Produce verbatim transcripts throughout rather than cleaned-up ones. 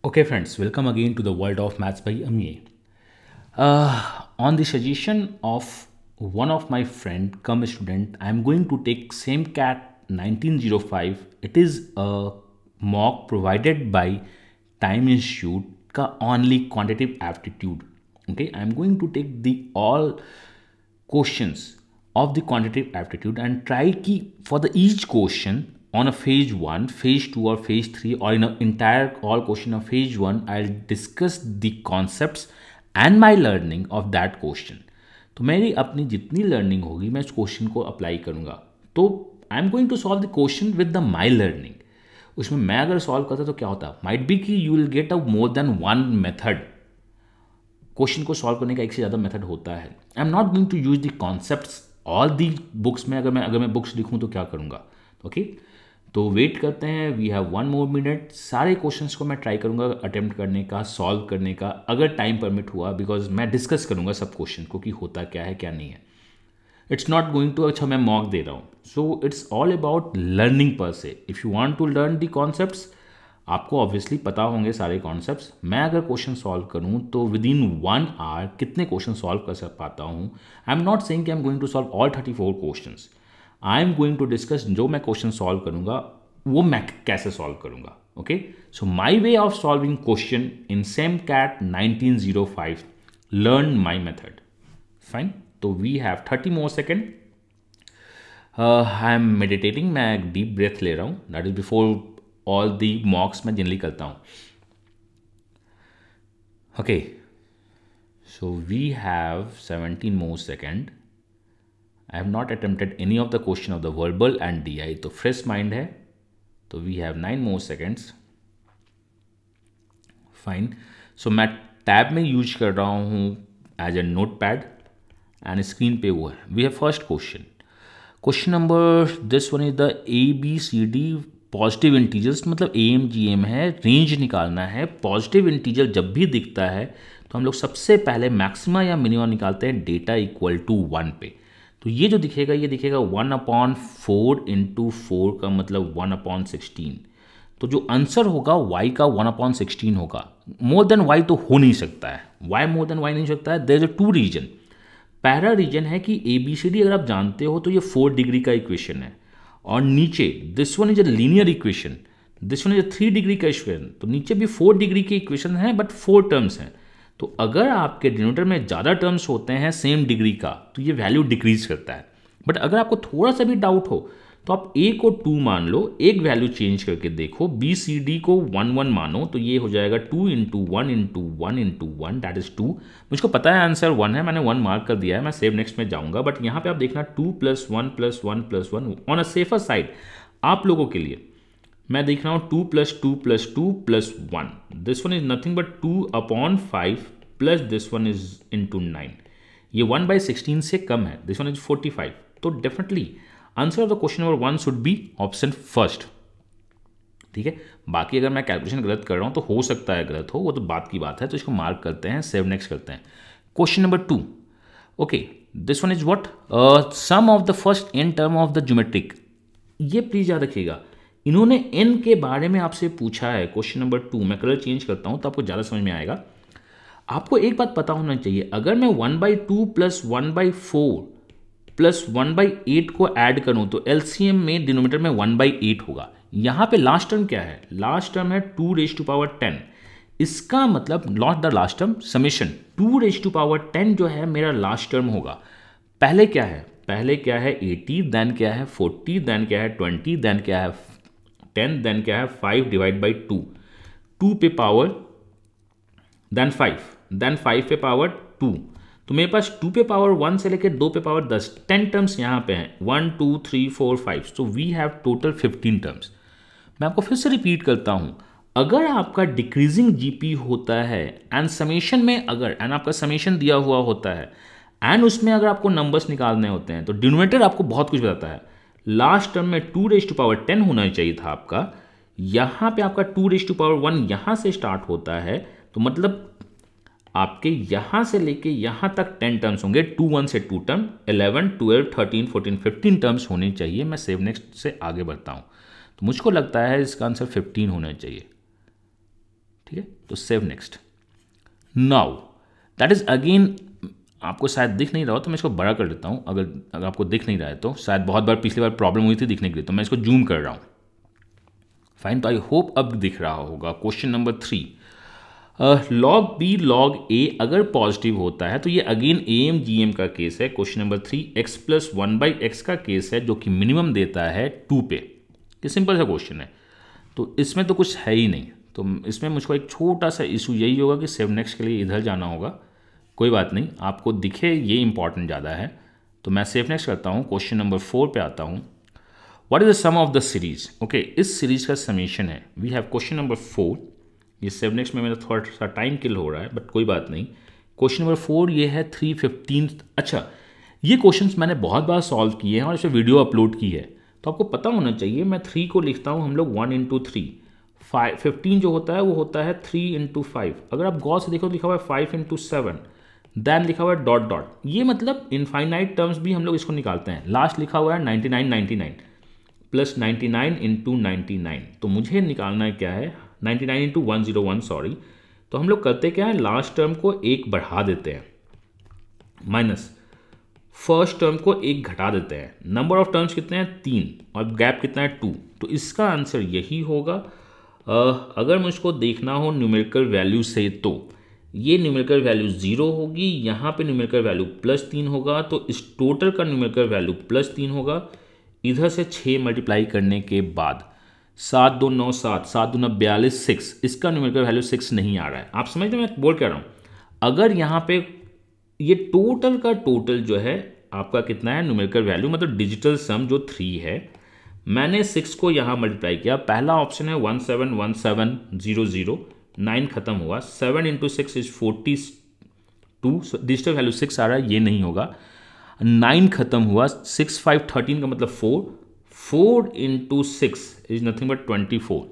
Okay, friends, welcome again to the world of maths by Amiye. Uh, on the suggestion of one of my friend, come student, I am going to take same cat nineteen oh five. It is a mock provided by Time Institute का only quantitative aptitude. Okay, I am going to take the all questions of the quantitative aptitude and try ki for the each question on a phase one, phase two or phase three or in an entire all question of phase one, I'll discuss the concepts and my learning of that question. तो मेरी अपनी जितनी learning होगी मैं इस question को apply करूँगा. तो I am going to solve the question with the my learning. उसमें मैं अगर सॉल्व करता तो क्या होता, माइट बी कि you will get a more than one method. Question को सॉल्व करने का एक से ज़्यादा मेथड होता है. I am not going to use the concepts all the books में. अगर मैं अगर मैं बुक्स लिखूँ तो क्या करूँगा. ओके, तो वेट करते हैं. We have one more minute. सारे क्वेश्चंस को मैं ट्राई करूँगा अटेम्प्ट करने का, सॉल्व करने का, अगर टाइम परमिट हुआ, बिकॉज मैं डिस्कस करूँगा सब क्वेश्चन को कि होता क्या है क्या नहीं है. इट्स नॉट गोइंग टू अच्छा मैं मॉक दे रहा हूँ. So it's all about learning per se. If you want to learn the concepts, आपको ऑब्वियसली पता होंगे सारे कॉन्सेप्ट्स. मैं अगर क्वेश्चन सॉल्व करूँ तो विद इन वन आवर कितने क्वेश्चन सॉल्व कर सक पाता हूँ. आई एम नॉट सेइंग कि I am going to solve all thirty four question. I am going to discuss जो मैं क्वेश्चन सॉल्व करूँगा वो मैं कैसे सॉल्व करूँगा. Okay, so my way of solving question in same CAT nineteen o five, learn my method. Fine. तो we have thirty more second. I am meditating. मैं एक डीप ब्रेथ ले रहा हूँ. That is before all the mocks मैं generally करता हूँ. Okay, so we have seventeen more second. I have not attempted any of the question of the verbal and D I. तो fresh mind है. तो we have nine more seconds. Fine. So मैं tab में use कर रहा हूँ as a notepad and screen पे वो है. We have first question. Question number this one is the A B C D positive integers, मतलब A M G M है. रेंज निकालना है. पॉजिटिव इंटीजर जब भी दिखता है तो हम लोग सबसे पहले मैक्सिमा या मिनिमम निकालते हैं डेटा इक्वल टू वन पे. तो ये जो दिखेगा ये दिखेगा one upon four into four का मतलब वन अपॉन सिक्सटीन. तो जो आंसर होगा y का वन अपॉन सिक्सटीन होगा. मोर देन y तो हो नहीं सकता है. y मोर देन y नहीं सकता है. There is a two reason. पहला रीजन है कि ए बी सी डी अगर आप जानते हो तो ये फोर डिग्री का इक्वेशन है. और नीचे this one is a linear equation, this one is a three degree का इक्वेशन. तो नीचे भी फोर डिग्री के इक्वेशन है बट फोर टर्म्स हैं. तो अगर आपके डिनोमिनेटर में ज़्यादा टर्म्स होते हैं सेम डिग्री का तो ये वैल्यू डिक्रीज करता है. बट अगर आपको थोड़ा सा भी डाउट हो तो आप ए को टू मान लो, एक वैल्यू चेंज करके देखो. बी सी डी को वन वन मानो तो ये हो जाएगा two into one into one into one, that is two. मुझको पता है आंसर वन है, मैंने वन मार्क कर दिया है. मैं सेव नेक्स्ट में जाऊंगा. बट यहाँ पे आप देखना two plus one plus one plus one on a safer side आप लोगों के लिए मैं देख रहा हूँ two plus two plus two plus one. This one is nothing but two upon five plus this one is into nine. ये one by sixteen से कम है. This one is forty five. तो definitely answer of the question number one should be option first. ठीक है. बाकी अगर मैं कैलकुलेशन गलत कर रहा हूँ तो हो सकता है गलत हो, वो तो बात की बात है. तो इसको मार्क करते हैं, सेव नेक्स्ट करते हैं. Question number two. Okay, this one is what, sum of the first N term of the geometric. ये प्लीज याद रखिएगा, इन्होंने एन के बारे में आपसे पूछा है. क्वेश्चन नंबर टू, मैं कलर चेंज करता हूँ तो आपको ज़्यादा समझ में आएगा. आपको एक बात पता होना चाहिए, अगर मैं one by two plus one by four plus one by eight को ऐड करूं तो एलसीएम में डिनोमिनेटर में वन बाई एट होगा. यहां पे लास्ट टर्म क्या है, लास्ट टर्म है two raise to power ten. इसका मतलब not the last term, summation two raise to power ten जो है मेरा लास्ट टर्म होगा. पहले क्या है, पहले क्या है एटी, देन क्या है फोर्टी, देन क्या है ट्वेंटी, देन क्या है टेन, देन क्या है five divide by two, two पे power then five, then five पे पावर टू. तो मेरे पास टू पे पावर वन से लेकर दो पे पावर दस, टेन टर्म्स यहाँ पे हैं. One two three four five, so we have total fifteen terms. मैं आपको फिर से रिपीट करता हूँ, अगर आपका डिक्रीजिंग जीपी होता है एंड समेशन में अगर एंड आपका समेशन दिया हुआ होता है एंड उसमें अगर आपको नंबर्स निकालने होते हैं तो डिनोमिनेटर आपको बहुत कुछ बताता है. लास्ट टर्म में two raise to power ten होना चाहिए था आपका. यहाँ पे आपका two raise to power one यहाँ से स्टार्ट होता है. तो मतलब आपके यहां से लेके यहां तक टेन टर्म्स होंगे. टू वन से two term, eleven twelve thirteen fourteen fifteen terms होने चाहिए. मैं सेव नेक्स्ट से आगे बढ़ता हूं. तो मुझको लगता है इसका आंसर फिफ्टीन होना चाहिए. ठीक है, तो save next. Now that is again, आपको शायद दिख नहीं रहा हो तो मैं इसको बड़ा कर देता हूँ, अगर अगर आपको दिख नहीं रहा है तो। शायद बहुत बार पिछली बार प्रॉब्लम हुई थी दिखने के लिए, तो मैं इसको जूम कर रहा हूँ। फाइन, तो आई होप अब दिख रहा होगा। Question number three, log B log A अगर पॉजिटिव होता है तो ये again A M G M का केस है। Question number three, X plus one by X का केस है जो कि मिनिमम देता है टू पे। ये सिंपल सा क्वेश्चन है, तो इसमें तो कुछ है ही नहीं। तो इसमें मुझको एक छोटा सा इशू यही होगा कि सेव नेक्स्ट के लिए इधर जाना होगा। कोई बात नहीं, आपको दिखे ये इंपॉर्टेंट ज़्यादा है, तो मैं सेव नेक्स्ट करता हूँ। क्वेश्चन नंबर फोर पे आता हूँ। What is the sum of the series? Okay, इस सीरीज का समीशन है। We have question number four. ये सेव नेक्स्ट में मेरा थोड़ा सा टाइम किल हो रहा है, बट कोई बात नहीं। क्वेश्चन नंबर फोर ये है थ्री फिफ्टीन। अच्छा, ये क्वेश्चंस मैंने बहुत बार सॉल्व किए हैं और इस पर वीडियो अपलोड की है, तो आपको पता होना चाहिए। मैं थ्री को लिखता हूँ हम लोग one into three, five fifteen जो होता है वो होता है थ्री इंटू फाइव। अगर आप गौर से देखो तो लिखा हुआ है फाइव इंटू सेवन, देन लिखा हुआ है डॉट डॉट। ये मतलब इनफाइनाइट टर्म्स भी हम लोग इसको निकालते हैं। लास्ट लिखा हुआ है ninety nine ninety nine plus ninety nine into ninety nine. तो मुझे निकालना है क्या है, ninety nine into one zero one, sorry. तो हम लोग करते क्या है, लास्ट टर्म को एक बढ़ा देते हैं, माइनस फर्स्ट टर्म को एक घटा देते हैं। नंबर ऑफ टर्म्स कितने हैं, तीन, और गैप कितना है, टू। तो इसका आंसर यही होगा। आ, अगर मुझको देखना हो न्यूमेरिकल वैल्यू से, तो ये न्यूमेरिकल वैल्यू जीरो होगी, यहाँ पे न्यूमेरिकल वैल्यू प्लस तीन होगा, तो इस टोटल का न्यूमेरिकल वैल्यू प्लस तीन होगा। इधर से छः मल्टीप्लाई करने के बाद सात दो नौ सात, सात दो नौ बयालीस, सिक्स, इसका न्यूमेरिकल वैल्यू सिक्स नहीं आ रहा है। आप समझते हैं मैं बोल क्या रहा हूँ? अगर यहाँ पे ये टोटल का टोटल जो है आपका कितना है, न्यूमेरिकल वैल्यू मतलब डिजिटल सम जो थ्री है, मैंने सिक्स को यहाँ मल्टीप्लाई किया। पहला ऑप्शन है one seven one seven zero zero, nine खत्म हुआ, seven into six is forty two, digital value six आ रहा है, ये नहीं होगा। नाइन खत्म हुआ, सिक्स फाइव थर्टीन का मतलब four, four into six is nothing but twenty four.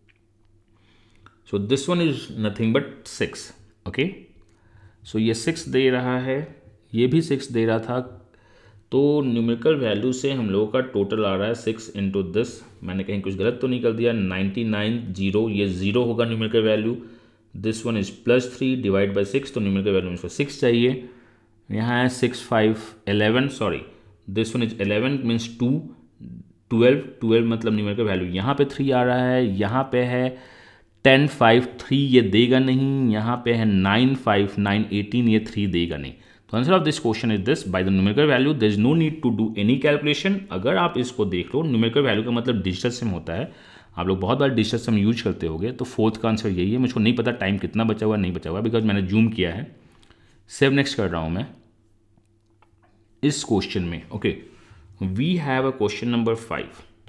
So this one is nothing but six. Okay, so ये सिक्स दे रहा है, ये भी सिक्स दे रहा था। तो न्यूमेरिकल वैल्यू से हम लोगों का टोटल आ रहा है सिक्स इंटू दिस, मैंने कहीं कुछ गलत तो नहीं कर दिया, नाइन्टी नाइन जीरो, ये जीरो होगा numerical value. This one is plus three divide by six, तो न्यूमेरिकल वैल्यू मुझको सिक्स चाहिए। यहाँ है six five eleven, sorry this one is eleven means two, twelve, twelve मतलब न्यूमेरिकल वैल्यू यहाँ पे थ्री आ रहा है, यहाँ पे है टेन फाइव थ्री, ये देगा नहीं, यहाँ पे है नाइन फाइव नाइन एटीन, ये थ्री देगा नहीं। तो answer of this question is this, by the numerical value there is no need to do any calculation. अगर आप इसको देख लो, न्यूमेरिकल वैल्यू का मतलब डिजिटल सम होता है, आप लोग बहुत बार डिजिटल सम यूज करते होगे, तो फोर्थ का आंसर यही है। मुझको नहीं पता टाइम कितना बचा हुआ नहीं बचा हुआ, बिकॉज मैंने जूम किया है। सेव नेक्स्ट कर रहा हूँ मैं इस क्वेश्चन में। Okay, we have a question number five,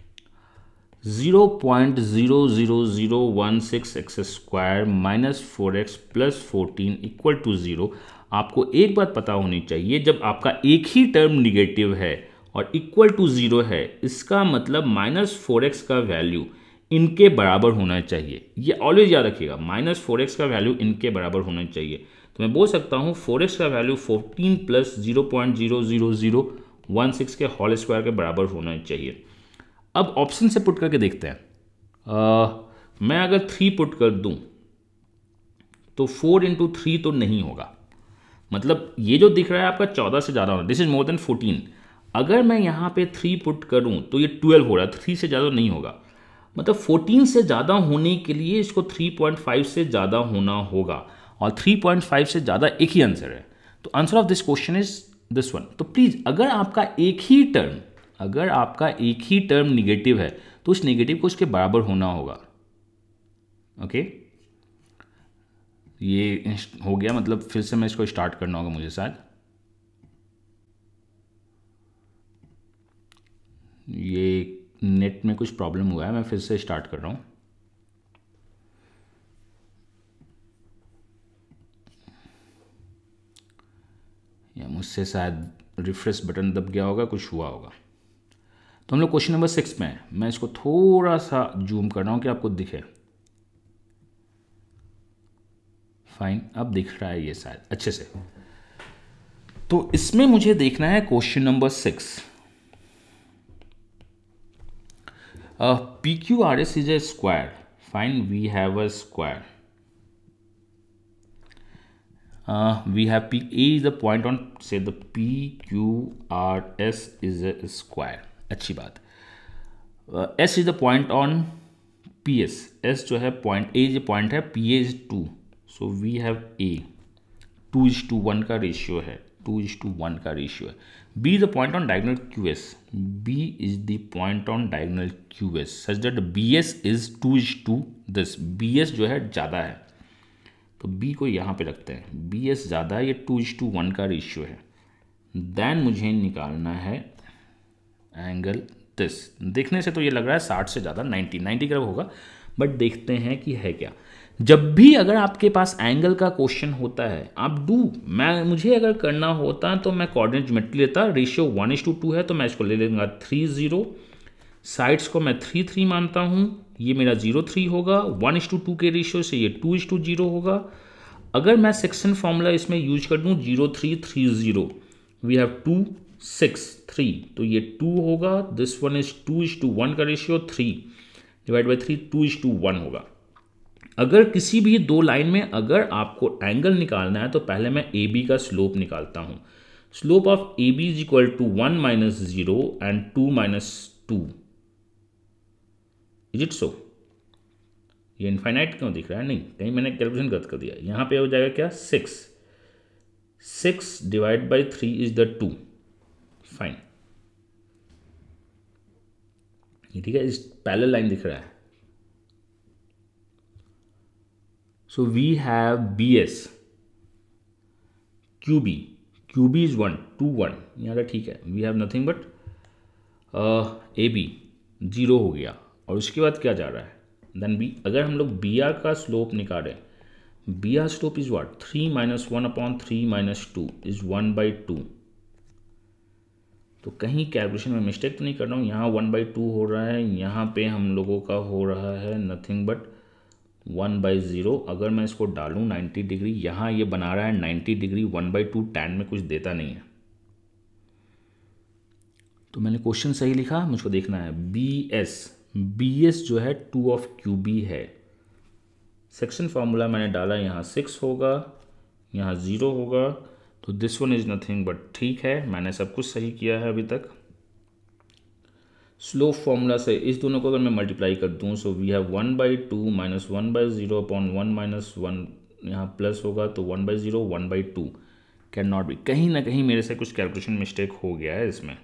zero point zero zero zero one six X square minus four X plus fourteen equal to zero. आपको एक बात पता होनी चाहिए, जब आपका एक ही टर्म निगेटिव है और इक्वल टू जीरो है, इसका मतलब माइनस फोर एक्स का वैल्यू इनके बराबर होना चाहिए। ये ऑलवेज याद रखिएगा, माइनस फोर एक्स का वैल्यू इनके बराबर होना चाहिए। तो मैं बोल सकता हूँ फोर एक्स का value fourteen plus zero point zero zero zero one six के होल स्क्वायर के बराबर होना चाहिए। अब ऑप्शन से पुट करके देखते हैं। आ, मैं अगर थ्री पुट कर दूं तो फोर इंटू थ्री तो नहीं होगा, मतलब ये जो दिख रहा है आपका चौदह से ज़्यादा होगा, this is more than fourteen. अगर मैं यहाँ पे थ्री पुट करूँ तो ये ट्वेल्व हो रहा है, थ्री से ज़्यादा नहीं होगा। मतलब फोर्टीन से ज़्यादा होने के लिए इसको थ्री पॉइंट फाइव से ज़्यादा होना होगा, और थ्री पॉइंट फाइव से ज़्यादा एक ही आंसर है। तो answer of this question is this one. तो प्लीज़, अगर आपका एक ही टर्म अगर आपका एक ही टर्म निगेटिव है तो उस निगेटिव को उसके बराबर होना होगा। ओके, ये हो गया, मतलब फिर से मैं इसको स्टार्ट करना होगा मुझे शायद। ये नेट में कुछ प्रॉब्लम हुआ है, मैं फिर से स्टार्ट कर रहा हूँ। या मुझसे शायद रिफ्रेश बटन दब गया होगा, कुछ हुआ होगा। तो हम लोग क्वेश्चन नंबर सिक्स में हैं। मैं इसको थोड़ा सा जूम कर रहा हूँ कि आपको दिखे। फाइन, अब दिख रहा है ये शायद अच्छे से। तो इसमें मुझे देखना है question number six. P Q R S is a square. Fine, we have a square. We have P A is the point on say the P Q R S is a square, अच्छी बात। S is the point on P S, S जो है point, A जो point है, P A is two, so we have A, two is to one का ratio है, two is to one का ratio है। B is the point on diagonal Q S, B is the point on diagonal Q S such that B S is two is to this, B S जो है ज़्यादा है, तो B को यहाँ पे रखते हैं, बी एस ज़्यादा है, ये टू इज टू वन का रेशियो है। देन मुझे निकालना है एंगल दिस, देखने से तो ये लग रहा है साठ से ज़्यादा, नाइन्टी, नाइन्टी का होगा, बट देखते हैं कि है क्या। जब भी अगर आपके पास एंगल का क्वेश्चन होता है, आप डू, मैं मुझे अगर करना होता तो मैं कोऑर्डिनेट ज्योमेट्री लेता, ratio one is to two है तो मैं इसको ले लेंगे थ्री जीरो, साइड्स को मैं थ्री थ्री मानता हूँ, ये मेरा जीरो थ्री होगा, वन इज टू टू के रेशियो से ये टू इज टू जीरो होगा। अगर मैं सेक्शन फॉर्मूला इसमें यूज कर दूँ zero three three zero, we have two six three, तो ये टू होगा, this one is two is to one का ratio, three divide by three, two is to one होगा। अगर किसी भी दो लाइन में अगर आपको एंगल निकालना है तो पहले मैं ए बी का स्लोप निकालता हूँ। Slope of A B is equal to one minus zero and two minus two, is it so? ये इनफाइनाइट क्यों दिख रहा है? नहीं, कहीं मैंने कैलकुलेशन गलत कर दिया। यहाँ पे हो जाएगा क्या, six, six divide by three is the two, fine, ये ठीक है, इस पैरेलल लाइन दिख रहा है। So we have B S, Q B, Q B is one, two, one, यहाँ ठीक है। We have nothing but uh, A B, zero हो गया, और उसके बाद क्या जा रहा है, देन B, अगर हम लोग B R का स्लोप निकालें, B R slope is what, three minus one upon three minus two is one by two. तो कहीं कैलकुलेशन में मिस्टेक तो नहीं कर रहा हूँ, यहाँ वन बाई टू हो रहा है, यहाँ पे हम लोगों का हो रहा है nothing but one by zero. अगर मैं इसको डालूँ नाइन्टी डिग्री, यहाँ ये बना रहा है ninety degree, one by two tan में कुछ देता नहीं है। तो मैंने क्वेश्चन सही लिखा, मुझको देखना है बी एस, बी एस जो है टू ऑफ क्यू बी है। सेक्शन फार्मूला मैंने डाला, यहाँ सिक्स होगा, यहाँ ज़ीरो होगा, तो this one is nothing but, ठीक है, मैंने सब कुछ सही किया है अभी तक। स्लोप फॉर्मूला से इस दोनों को अगर मैं मल्टीप्लाई कर दूं, so we have one by two minus one by zero upon one minus one, यहाँ प्लस होगा तो one by zero, one by two, can not be. कहीं ना कहीं मेरे से कुछ कैलकुलेशन मिस्टेक हो गया है इसमें,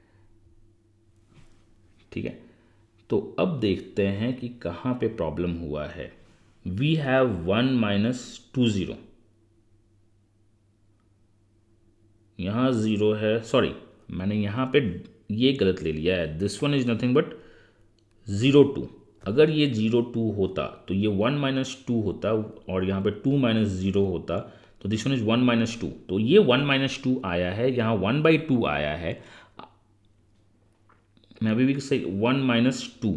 ठीक है। तो अब देखते हैं कि कहाँ पे प्रॉब्लम हुआ है। We have one minus two zero, यहाँ ज़ीरो है, सॉरी मैंने यहाँ पे ये गलत ले लिया है, this one is nothing but zero two. अगर ये ज़ीरो टू होता तो ये वन माइनस टू होता, और यहाँ पे टू माइनस ज़ीरो होता, तो this one is one minus two. तो ये वन माइनस टू आया है, यहाँ वन बाई टू आया है, मैं अभी भी सही, वन माइनस टू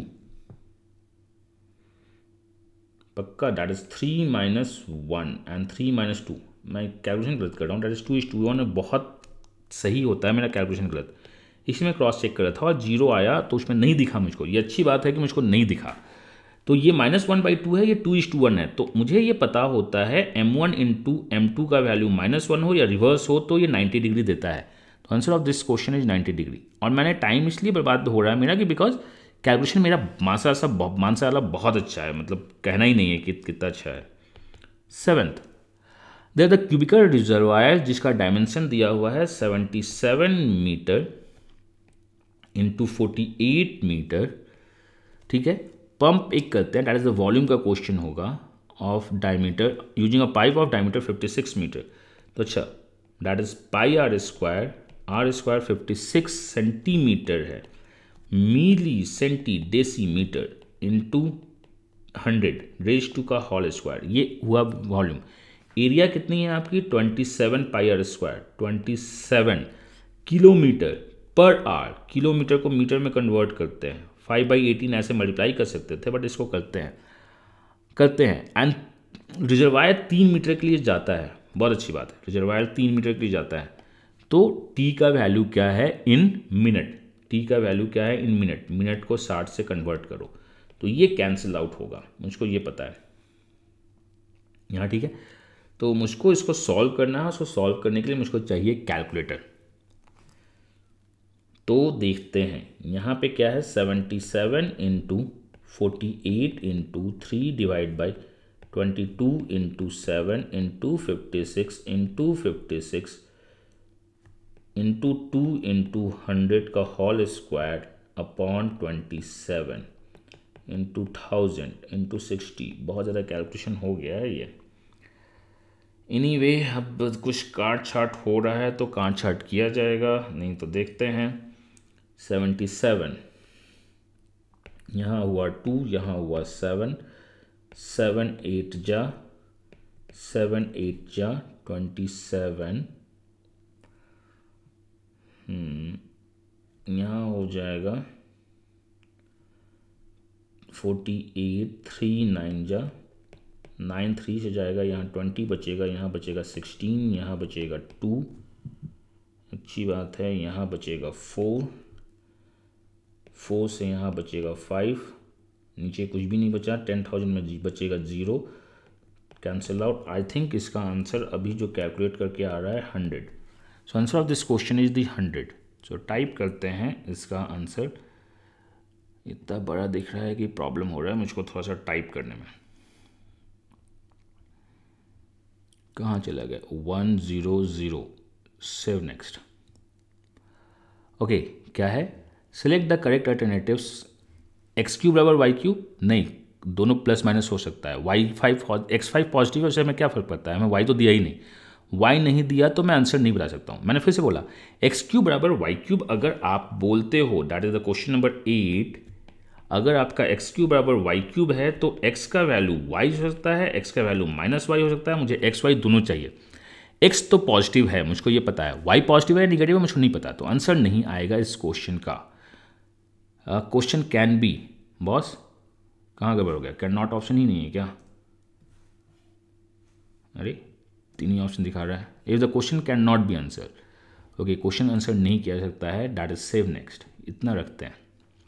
पक्का, that is three minus one and three minus two. मैं कैलकुलेशन गलत कर रहा हूँ, that is two is to one, बहुत सही होता है मेरा कैलकुलेशन गलत, इसमें क्रॉस चेक कर रहा था और जीरो आया तो उसमें नहीं दिखा मुझको। ये अच्छी बात है कि मुझको नहीं दिखा। तो ये माइनस वन बाई टू है, ये टू इज टू वन है, तो मुझे ये पता होता है M one into M two का वैल्यू माइनस वन हो या रिवर्स हो तो ये नाइन्टी डिग्री देता है। तो answer of this question is ninety degree. और मैंने टाइम इसलिए बर्बाद हो रहा है मेरा कि बिकॉज कैलकुलेशन मेरा मासा सा मानसा वाला बहुत अच्छा है, मतलब कहना ही नहीं है कि कितना अच्छा है। Seventh, there the cubical reservoir जिसका डायमेंशन दिया हुआ है seventy seven metre into forty eight metre, ठीक है। पंप एक करते हैं, दैट इज द वॉल्यूम का क्वेश्चन होगा, of diameter using a pipe of diameter fifty six metre. तो अच्छा, that is pi R square, R square fifty six centimetre है, मिली centi decimetre into hundred raise to का whole square, ये हुआ volume. Area कितनी है आपकी, twenty seven pi R square, twenty seven kilometre per hour. Kilometre को metre में कन्वर्ट करते हैं, फाइव बाई एटीन ऐसे मल्टीप्लाई कर सकते थे, बट इसको करते हैं करते हैं एंड रिजर्वायर तीन मीटर के लिए जाता है, बहुत अच्छी बात है, रिजर्वायर तीन मीटर के लिए जाता है। तो टी का वैल्यू क्या है इन मिनट, टी का वैल्यू क्या है इन मिनट, मिनट को साठ से कन्वर्ट करो तो ये कैंसिल आउट होगा, मुझको ये पता है यहाँ, ठीक है। तो मुझको इसको सॉल्व करना है। उसको सॉल्व करने के लिए मुझको चाहिए कैलकुलेटर। तो देखते हैं यहाँ पे क्या है, seventy seven into forty eight into three divide by twenty two into seven into fifty six into fifty six into two into hundred का whole square upon twenty seven into thousand into sixty. बहुत ज़्यादा calculation हो गया है ये। Anyway अब कुछ काट छाट हो रहा है तो काट छाट किया जाएगा, नहीं तो देखते हैं। सेवेंटी सेवन यहाँ हुआ टू, यहाँ हुआ सेवन, सेवन एट जा सेवन एट जा ट्वेंटी सेवन, यहाँ हो जाएगा फोर्टी एट, थ्री नाइन जा नाइन, थ्री से जाएगा, यहाँ ट्वेंटी बचेगा, यहाँ बचेगा सिक्सटीन, यहाँ बचेगा टू, अच्छी बात है, यहाँ बचेगा फोर, फोर से यहाँ बचेगा फाइव, नीचे कुछ भी नहीं बचा, टेन थाउजेंड में बचेगा zero, cancel out. I think इसका आंसर अभी जो कैलकुलेट करके आ रहा है hundred. So answer of this question is the hundred. So type करते हैं इसका आंसर। इतना बड़ा दिख रहा है कि प्रॉब्लम हो रहा है मुझको थोड़ा सा टाइप करने में। कहाँ चला गया, one zero zero, save next. Okay, क्या है, select the correct alternatives. X cube बराबर वाई क्यूब, नहीं, दोनों प्लस माइनस हो सकता है। Y five X five positive है, उससे हमें क्या फ़र्क पड़ता है, हमें वाई तो दिया ही नहीं। वाई नहीं दिया तो मैं आंसर नहीं बता सकता हूँ। मैंने फिर से बोला एक्स क्यूब बराबर वाई क्यूब अगर आप बोलते हो, that is the question number eight. अगर आपका एक्स क्यूब बराबर वाई क्यूब है तो एक्स का वैल्यू वाई हो सकता है, एक्स का वैल्यू माइनस वाई हो सकता है। मुझे एक्स वाई दोनों चाहिए। एक्स तो पॉजिटिव है, मुझको ये पता है, वाई पॉजिटिव है निगेटिव है मुझको नहीं पता, तो आंसर नहीं आएगा इस क्वेश्चन का। क्वेश्चन कैन बी, बॉस कहाँ गड़बड़ हो गया, कैन नॉट ऑप्शन ही नहीं है क्या? अरे तीन ही ऑप्शन दिखा रहा है। If the question can not be answer, okay, question answer नहीं किया जा सकता है, दैट इज सेव नेक्स्ट। इतना रखते हैं।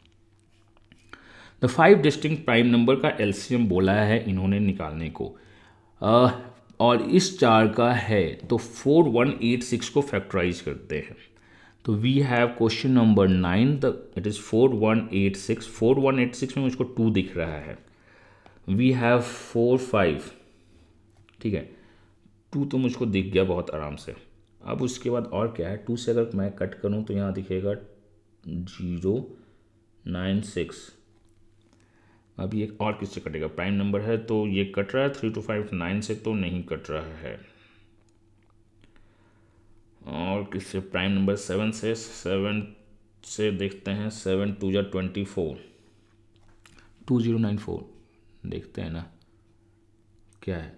The five distinct prime number का एलसीएम बोला है इन्होंने निकालने को, uh, और इस चार का है तो फोर वन एट सिक्स को फैक्टराइज करते हैं। तो we have question number nine, the it is four one eight six. Four one eight six में मुझको टू दिख रहा है। वी हैव फोर फाइव, ठीक है, टू तो मुझको दिख गया बहुत आराम से। अब उसके बाद और क्या है, टू से अगर मैं कट करूँ तो यहाँ दिखेगा जीरो नाइन सिक्स। अभी एक और किससे कटेगा, प्राइम नंबर है तो ये कट रहा है, थ्री टू फाइव नाइन से तो नहीं कट रहा है। और किससे, प्राइम नंबर सेवन से, सेवन से देखते हैं, सेवन टू या twenty four, two zero nine four, देखते हैं ना क्या है,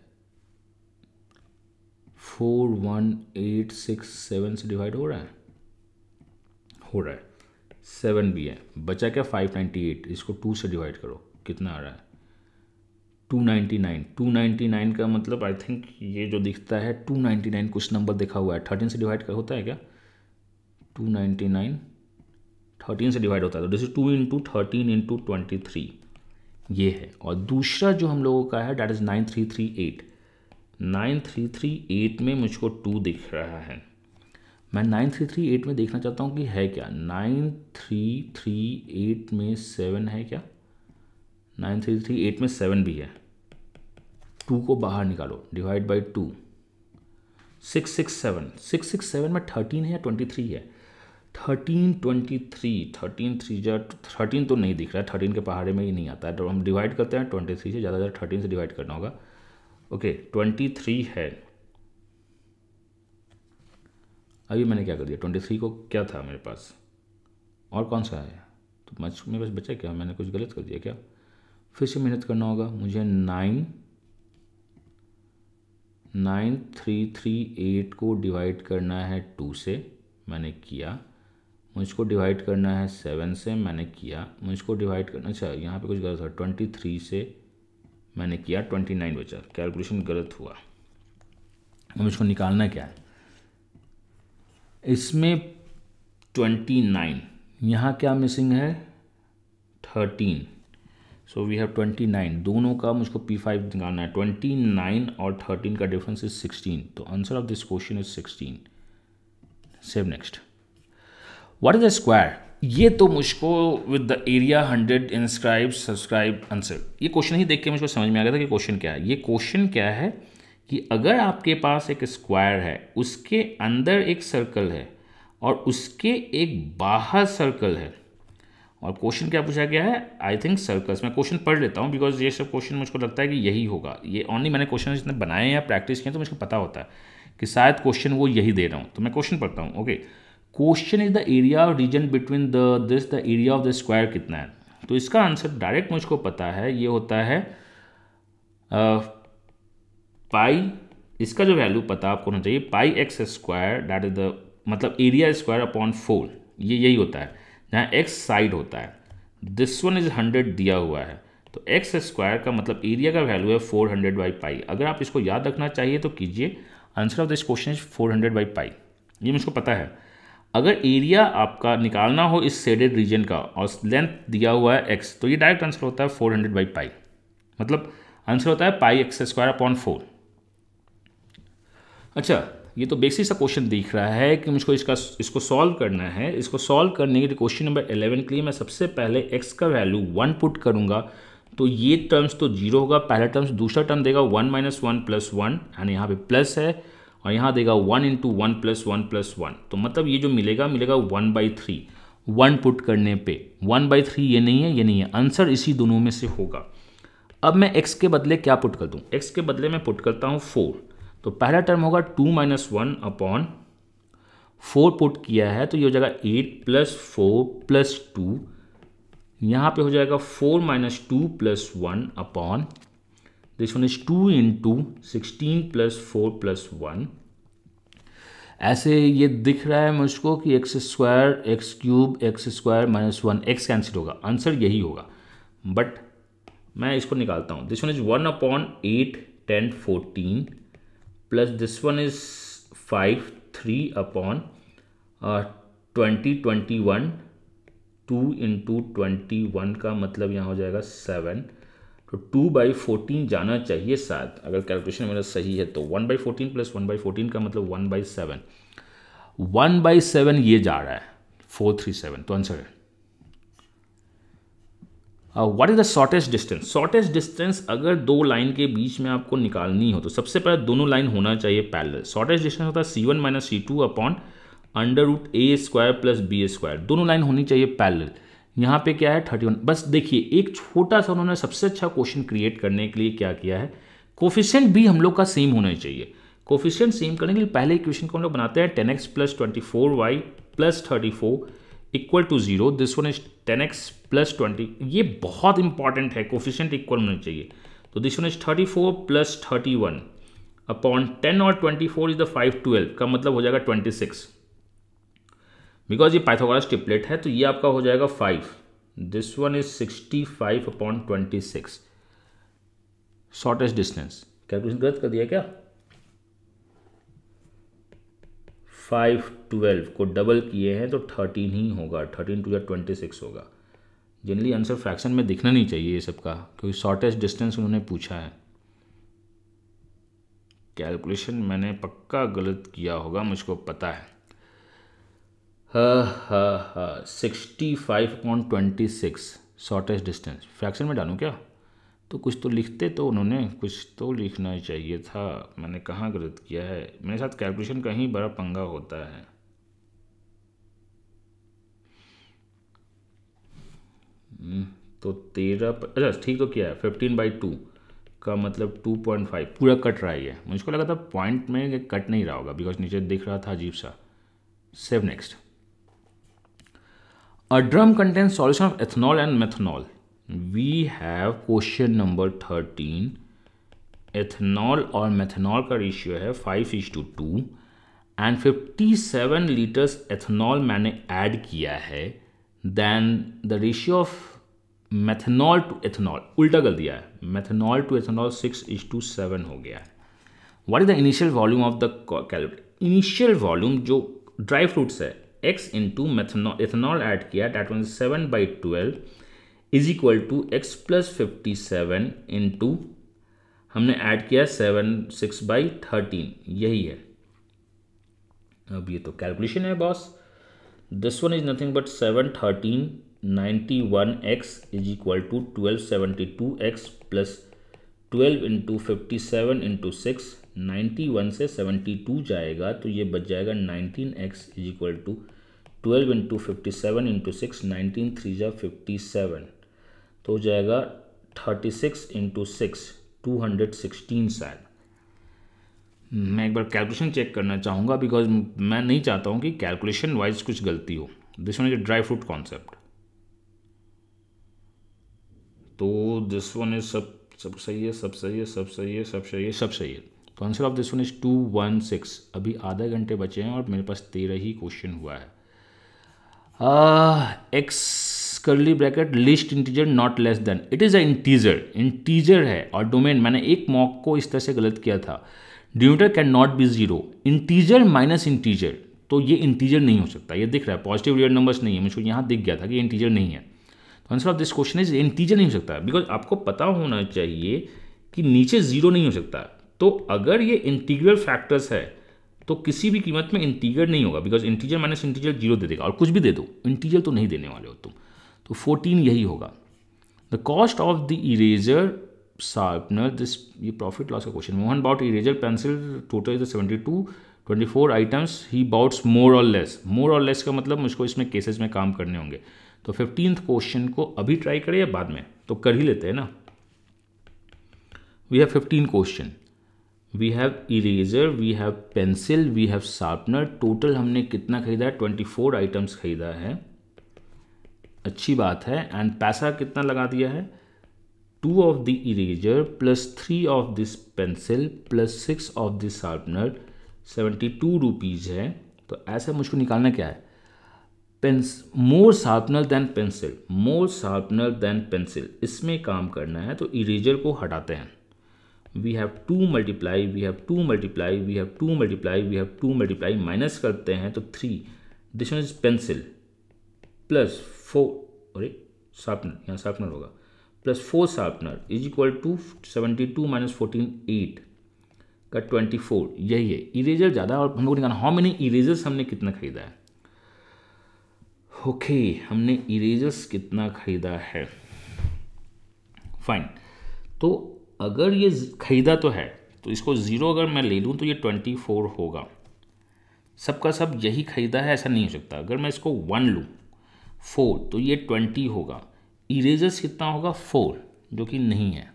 four one eight six seven से डिवाइड हो रहा है, हो रहा है, सेवन भी है, बचा क्या फाइव नाइन्टी एट। इसको टू से डिवाइड करो, कितना आ रहा है, two ninety nine. Two ninety nine का मतलब आई थिंक ये जो दिखता है टू नाइन्टी नाइन कुछ नंबर देखा हुआ है, थर्टीन से डिवाइड कर होता है क्या, टू नाइन्टी नाइन थर्टीन से डिवाइड होता है, तो this is two into thirteen into twenty three, ये है। और दूसरा जो हम लोगों का है that is nine three three eight. Nine three three eight में मुझको टू दिख रहा है। मैं नाइन थ्री थ्री एट में देखना चाहता हूँ कि है क्या। नाइन थ्री थ्री एट में सेवन है क्या, नाइन थ्री थ्री एट में सेवन भी है। टू को बाहर निकालो, divide by two, six six seven, six six seven में थर्टीन है या ट्वेंटी थ्री है, thirteen twenty three, thirteen three जा थर्टीन तो नहीं दिख रहा है, थर्टीन के पहाड़े में ही नहीं आता है, तो हम डिवाइड करते हैं ट्वेंटी थ्री से, ज़्यादा ज़्यादा थर्टीन से डिवाइड करना होगा। ओके, ट्वेंटी थ्री है। अभी मैंने क्या कर दिया, ट्वेंटी थ्री को क्या था मेरे पास, और कौन सा है, तो मच मेरे पास बचा क्या, मैंने कुछ गलत कर दिया क्या, फिर से मेहनत करना होगा मुझे। Nine nine three three eight को डिवाइड करना है टू से, मैंने किया। मुझको डिवाइड करना है सेवन से, मैंने किया। मुझको डिवाइड करना, अच्छा यहाँ पे कुछ गलत था, ट्वेंटी थ्री से मैंने किया, ट्वेंटी नाइन बचा, कैलकुलेशन गलत हुआ। मुझको निकालना क्या है, इसमें ट्वेंटी नाइन, यहाँ क्या मिसिंग है, thirteen, so we have twenty nine, दोनों का मुझको पी फाइव निकालना है। ट्वेंटी नाइन और थर्टीन का डिफरेंस इज सिक्सटीन, तो answer of this question is sixteen. Save next. What is a square? ये तो मुझको with the area hundred inscribe subscribe answer, ये क्वेश्चन ही देख के मुझको समझ में आ गया था कि क्वेश्चन क्या है। ये क्वेश्चन क्या है कि अगर आपके पास एक स्क्वायर है, उसके अंदर एक सर्कल है और उसके एक बाहर सर्कल है, और क्वेश्चन क्या पूछा गया है? I think circles. मैं क्वेश्चन पढ़ लेता हूँ बिकॉज ये सब क्वेश्चन मुझको लगता है कि यही होगा। ये ओनली मैंने क्वेश्चन जितने बनाए या प्रैक्टिस किए तो मुझको पता होता है कि शायद क्वेश्चन वो यही दे रहा हूँ। तो मैं क्वेश्चन पढ़ता हूँ। Okay, question is the area region between the this the area of the square कितना है? तो इसका आंसर डायरेक्ट मुझको पता है, ये होता है पाई, इसका जो वैल्यू पता आपको होना चाहिए, pi X square that is the मतलब एरिया स्क्वायर अपॉन फोर, ये यही होता है जहाँ एक्स साइड होता है। दिस वन इज हंड्रेड दिया हुआ है, तो एक्स स्क्वायर का मतलब एरिया का वैल्यू है फोर हंड्रेड बाई पाई। अगर आप इसको याद रखना चाहिए तो कीजिए। Answer of this question is four hundred by pi, ये मुझको पता है। अगर एरिया आपका निकालना हो इस शेडेड रीजन का और लेंथ दिया हुआ है एक्स, तो ये डायरेक्ट आंसर होता है फोर हंड्रेड बाई पाई, मतलब आंसर होता है pi X square upon four. अच्छा, ये तो बेसिक सा क्वेश्चन दिख रहा है कि मुझको इसका इसको सॉल्व करना है। इसको सॉल्व करने के लिए क्वेश्चन नंबर इलेवन के लिए मैं सबसे पहले x का वैल्यू वन पुट करूंगा, तो ये टर्म्स तो जीरो होगा पहला टर्म्स, दूसरा टर्म देगा one minus one plus one, यानी यहाँ पे प्लस है, और यहाँ देगा one into one plus one plus one, तो मतलब ये जो मिलेगा मिलेगा one by three. One put करने पे वन बाई थ्री ये नहीं है, ये नहीं है, आंसर इसी दोनों में से होगा। अब मैं x के बदले क्या पुट कर दूँ? x के बदले मैं पुट करता हूँ फोर, तो पहला टर्म होगा two minus one upon four put किया है तो ये हो जाएगा eight plus four plus two, यहाँ पे हो जाएगा four minus two plus one upon this one is two into sixteen plus four plus one. ऐसे ये दिख रहा है मुझको कि X square X cube X square minus one, X cancel होगा, आंसर यही होगा। बट मैं इसको निकालता हूँ। This one is one upon eight ten fourteen plus this one is five three upon twenty twenty one, two into twenty one का मतलब यहाँ हो जाएगा सेवन, तो टू बाई फोर्टीन जाना चाहिए शायद, अगर कैलकुलेशन मेरा सही है तो one by fourteen plus one by fourteen का मतलब one by seven, one by seven ये जा रहा है फोर थ्री सेवन, तो आंसर है। What is the shortest distance? Shortest distance अगर दो लाइन के बीच में आपको निकालनी हो तो सबसे पहले दोनों लाइन होना चाहिए पैरेलल। शॉर्टेस्ट डिस्टेंस होता है C one minus C two upon under root A square plus B square, दोनों लाइन होनी चाहिए पैरेलल। यहाँ पे क्या है थर्टी वन। बस देखिए एक छोटा सा उन्होंने सबसे अच्छा क्वेश्चन क्रिएट करने के लिए क्या किया है, कोफिशिएंट भी हम लोग का सेम होना चाहिए। कोफिशिएंट सेम करने के लिए पहले इक्वेशन को हम लोग बनाते हैं ten x plus twenty four y plus thirty four equal to zero, this one is ten x plus twenty, ये बहुत इंपॉर्टेंट है, कोफिशिएंट इक्वल होना चाहिए। तो this one is thirty four plus thirty one upon ten और twenty four is the five twelve, का मतलब हो जाएगा ट्वेंटी सिक्स, बिकॉज ये पाइथागोरस ट्रिपलेट है तो ये आपका हो जाएगा five. This one is sixty five upon twenty six. Shortest distance calculation गलत कर दिया क्या? फाइव ट्वेल्व को डबल किए हैं तो थर्टीन ही होगा, थर्टीन टू या ट्वेंटी सिक्स होगा। जनरली आंसर फ्रैक्शन में दिखना नहीं चाहिए ये सब का, क्योंकि शॉर्टेस्ट डिस्टेंस उन्होंने पूछा है। कैलकुलेशन मैंने पक्का गलत किया होगा, मुझको पता है। हाँ हाँ हाँ sixty five upon twenty six shortest distance, fraction में डालूँ क्या? तो कुछ तो लिखते तो उन्होंने, कुछ तो लिखना चाहिए था, मैंने कहाँ गलत किया है? मेरे साथ कैलकुलेशन का ही बड़ा पंगा होता है। तो तेरह, अच्छा ठीक तो किया है, फिफ्टीन बाई टू का मतलब टू पॉइंट फाइव पूरा कट रहा है। मुझको लगा था पॉइंट में कट नहीं रहा होगा बिकॉज नीचे दिख रहा था अजीब सा। Save next. A drum contains solution of ethanol and methanol. We have question number thirteen. Ethanol और मेथनॉल का रेशियो है five is to two and fifty seven litres ethanol मैंने ऐड किया है, then the ratio of methanol to ethanol उल्टा कर दिया है, methanol to ethanol six is to seven हो गया है। What is the initial volume of the calorie? Initial volume जो ड्राई फ्रूट्स है x into methanol ethanol add किया, that one seven by twelve is equal to x plus fifty seven into हमने add किया seven six by thirteen, यही है। अब ये तो कैलकुलेशन है boss. This one is nothing but seven thirteen ninety one x is equal to twelve seventy two x plus twelve into fifty seven into six, ninety one से seventy two जाएगा तो ये बच जाएगा nineteen x is equal to twelve into fifty seven into six, nineteen three जा fifty seven, तो हो जाएगा thirty six into six, two hundred sixteen शायद। मैं एक बार कैलकुलेशन चेक करना चाहूँगा बिकॉज मैं नहीं चाहता हूँ कि कैलकुलेशन वाइज कुछ गलती हो। This one is dry fruit concept, तो दिस वन इज सब सब सही है, सब सही है, सब सही है, सब सही है, सब सही है। तो answer of this one is to one six. अभी आधे घंटे बचे हैं और मेरे पास तेरह ही क्वेश्चन हुआ है। X curly bracket list integer not less than, it is a integer, integer है और डोमेन, मैंने एक मॉक को इस तरह से गलत किया था। Denominator can not be zero, integer minus integer, तो ये इंटीजर नहीं हो सकता। ये दिख रहा है पॉजिटिव रियल नंबर्स नहीं है, मुझको यहाँ दिख गया था कि इंटीजर नहीं है। तो answer of this question is integer नहीं हो सकता बिकॉज आपको पता होना चाहिए कि नीचे जीरो नहीं हो सकता। तो अगर ये इंटीग्रल फैक्टर्स है तो किसी भी कीमत में इंटीजर नहीं होगा because integer minus integer zero दे देगा, और कुछ भी दे दो इंटीजर तो नहीं देने वाले हो तुम। तो फोर्टीन यही होगा। The cost of the eraser sharpener, this ये प्रॉफिट लॉस का question. Mohan bought eraser pencil, total is seventy two, twenty four items, he bought more और लेस। मोर और लेस का मतलब मुझको इसमें केसेस में काम करने होंगे। तो फिफ्टींथ क्वेश्चन को अभी ट्राई करें या बाद में, तो कर ही लेते हैं ना। We have fifteen question, we have eraser, we have pencil, we have sharpener. Total हमने कितना खरीदा है? ट्वेंटी फोर आइटम्स खरीदा है, अच्छी बात है। एंड पैसा कितना लगा दिया है? Two of the eraser plus three of this pencil plus six of this sharpener, seventy two rupees है। तो ऐसा मुझको निकालना क्या है? Pens more sharpener than pencil, more sharpener than pencil, इसमें काम करना है। तो इरेजर को हटाते हैं। We have to multiply, we have to multiply, we have to multiply, we have to multiply, minus करते हैं तो three, this one is pencil plus four, अरे शार्पनर, यहाँ शार्पनर होगा, plus four sharpener is equal to seventy two minus fourteen, eight का twenty four, यही है। Eraser ज़्यादा और हम लोग निकालना हाउ मेनी इरेजर्स हमने कितना खरीदा है। ओके okay, हमने इरेजर्स कितना खरीदा है, फाइन। तो अगर ये खरीदा तो है तो इसको ज़ीरो अगर मैं ले लूँ तो ये ट्वेंटी फोर होगा। सबका सब यही खरीदा है ऐसा नहीं हो सकता। अगर मैं इसको वन लूँ, फोर, तो ये ट्वेंटी होगा। इरेजर्स कितना होगा? फोर, जो कि नहीं है।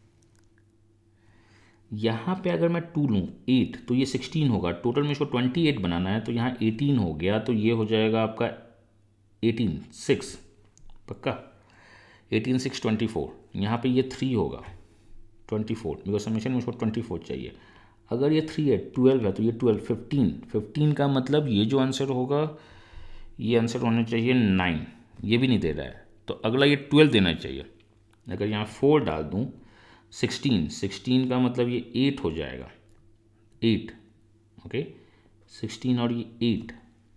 यहाँ पे अगर मैं टू लूँ, एट, तो ये सिक्सटीन होगा। टोटल में इसको ट्वेंटी एट बनाना है तो यहाँ एटीन हो गया, तो ये हो जाएगा आपका एटीन, सिक्स, पक्का एटीन, सिक्स, ट्वेंटी फोर। यहाँ पे ये थ्री होगा, ट्वेंटी फोर, बिकॉज समेशन में इसको ट्वेंटी फोर चाहिए। अगर ये थ्री है, ट्वेल्व है, तो ये ट्वेल्व, फिफ्टीन, फिफ्टीन का मतलब ये जो आंसर होगा ये आंसर होना चाहिए नाइन, ये भी नहीं दे रहा है तो अगला ये ट्वेल्व देना चाहिए। अगर यहाँ फोर डाल दूँ, सिक्सटीन, सिक्सटीन का मतलब ये एट हो जाएगा, एट, ओके, सिक्सटीन और ये एट,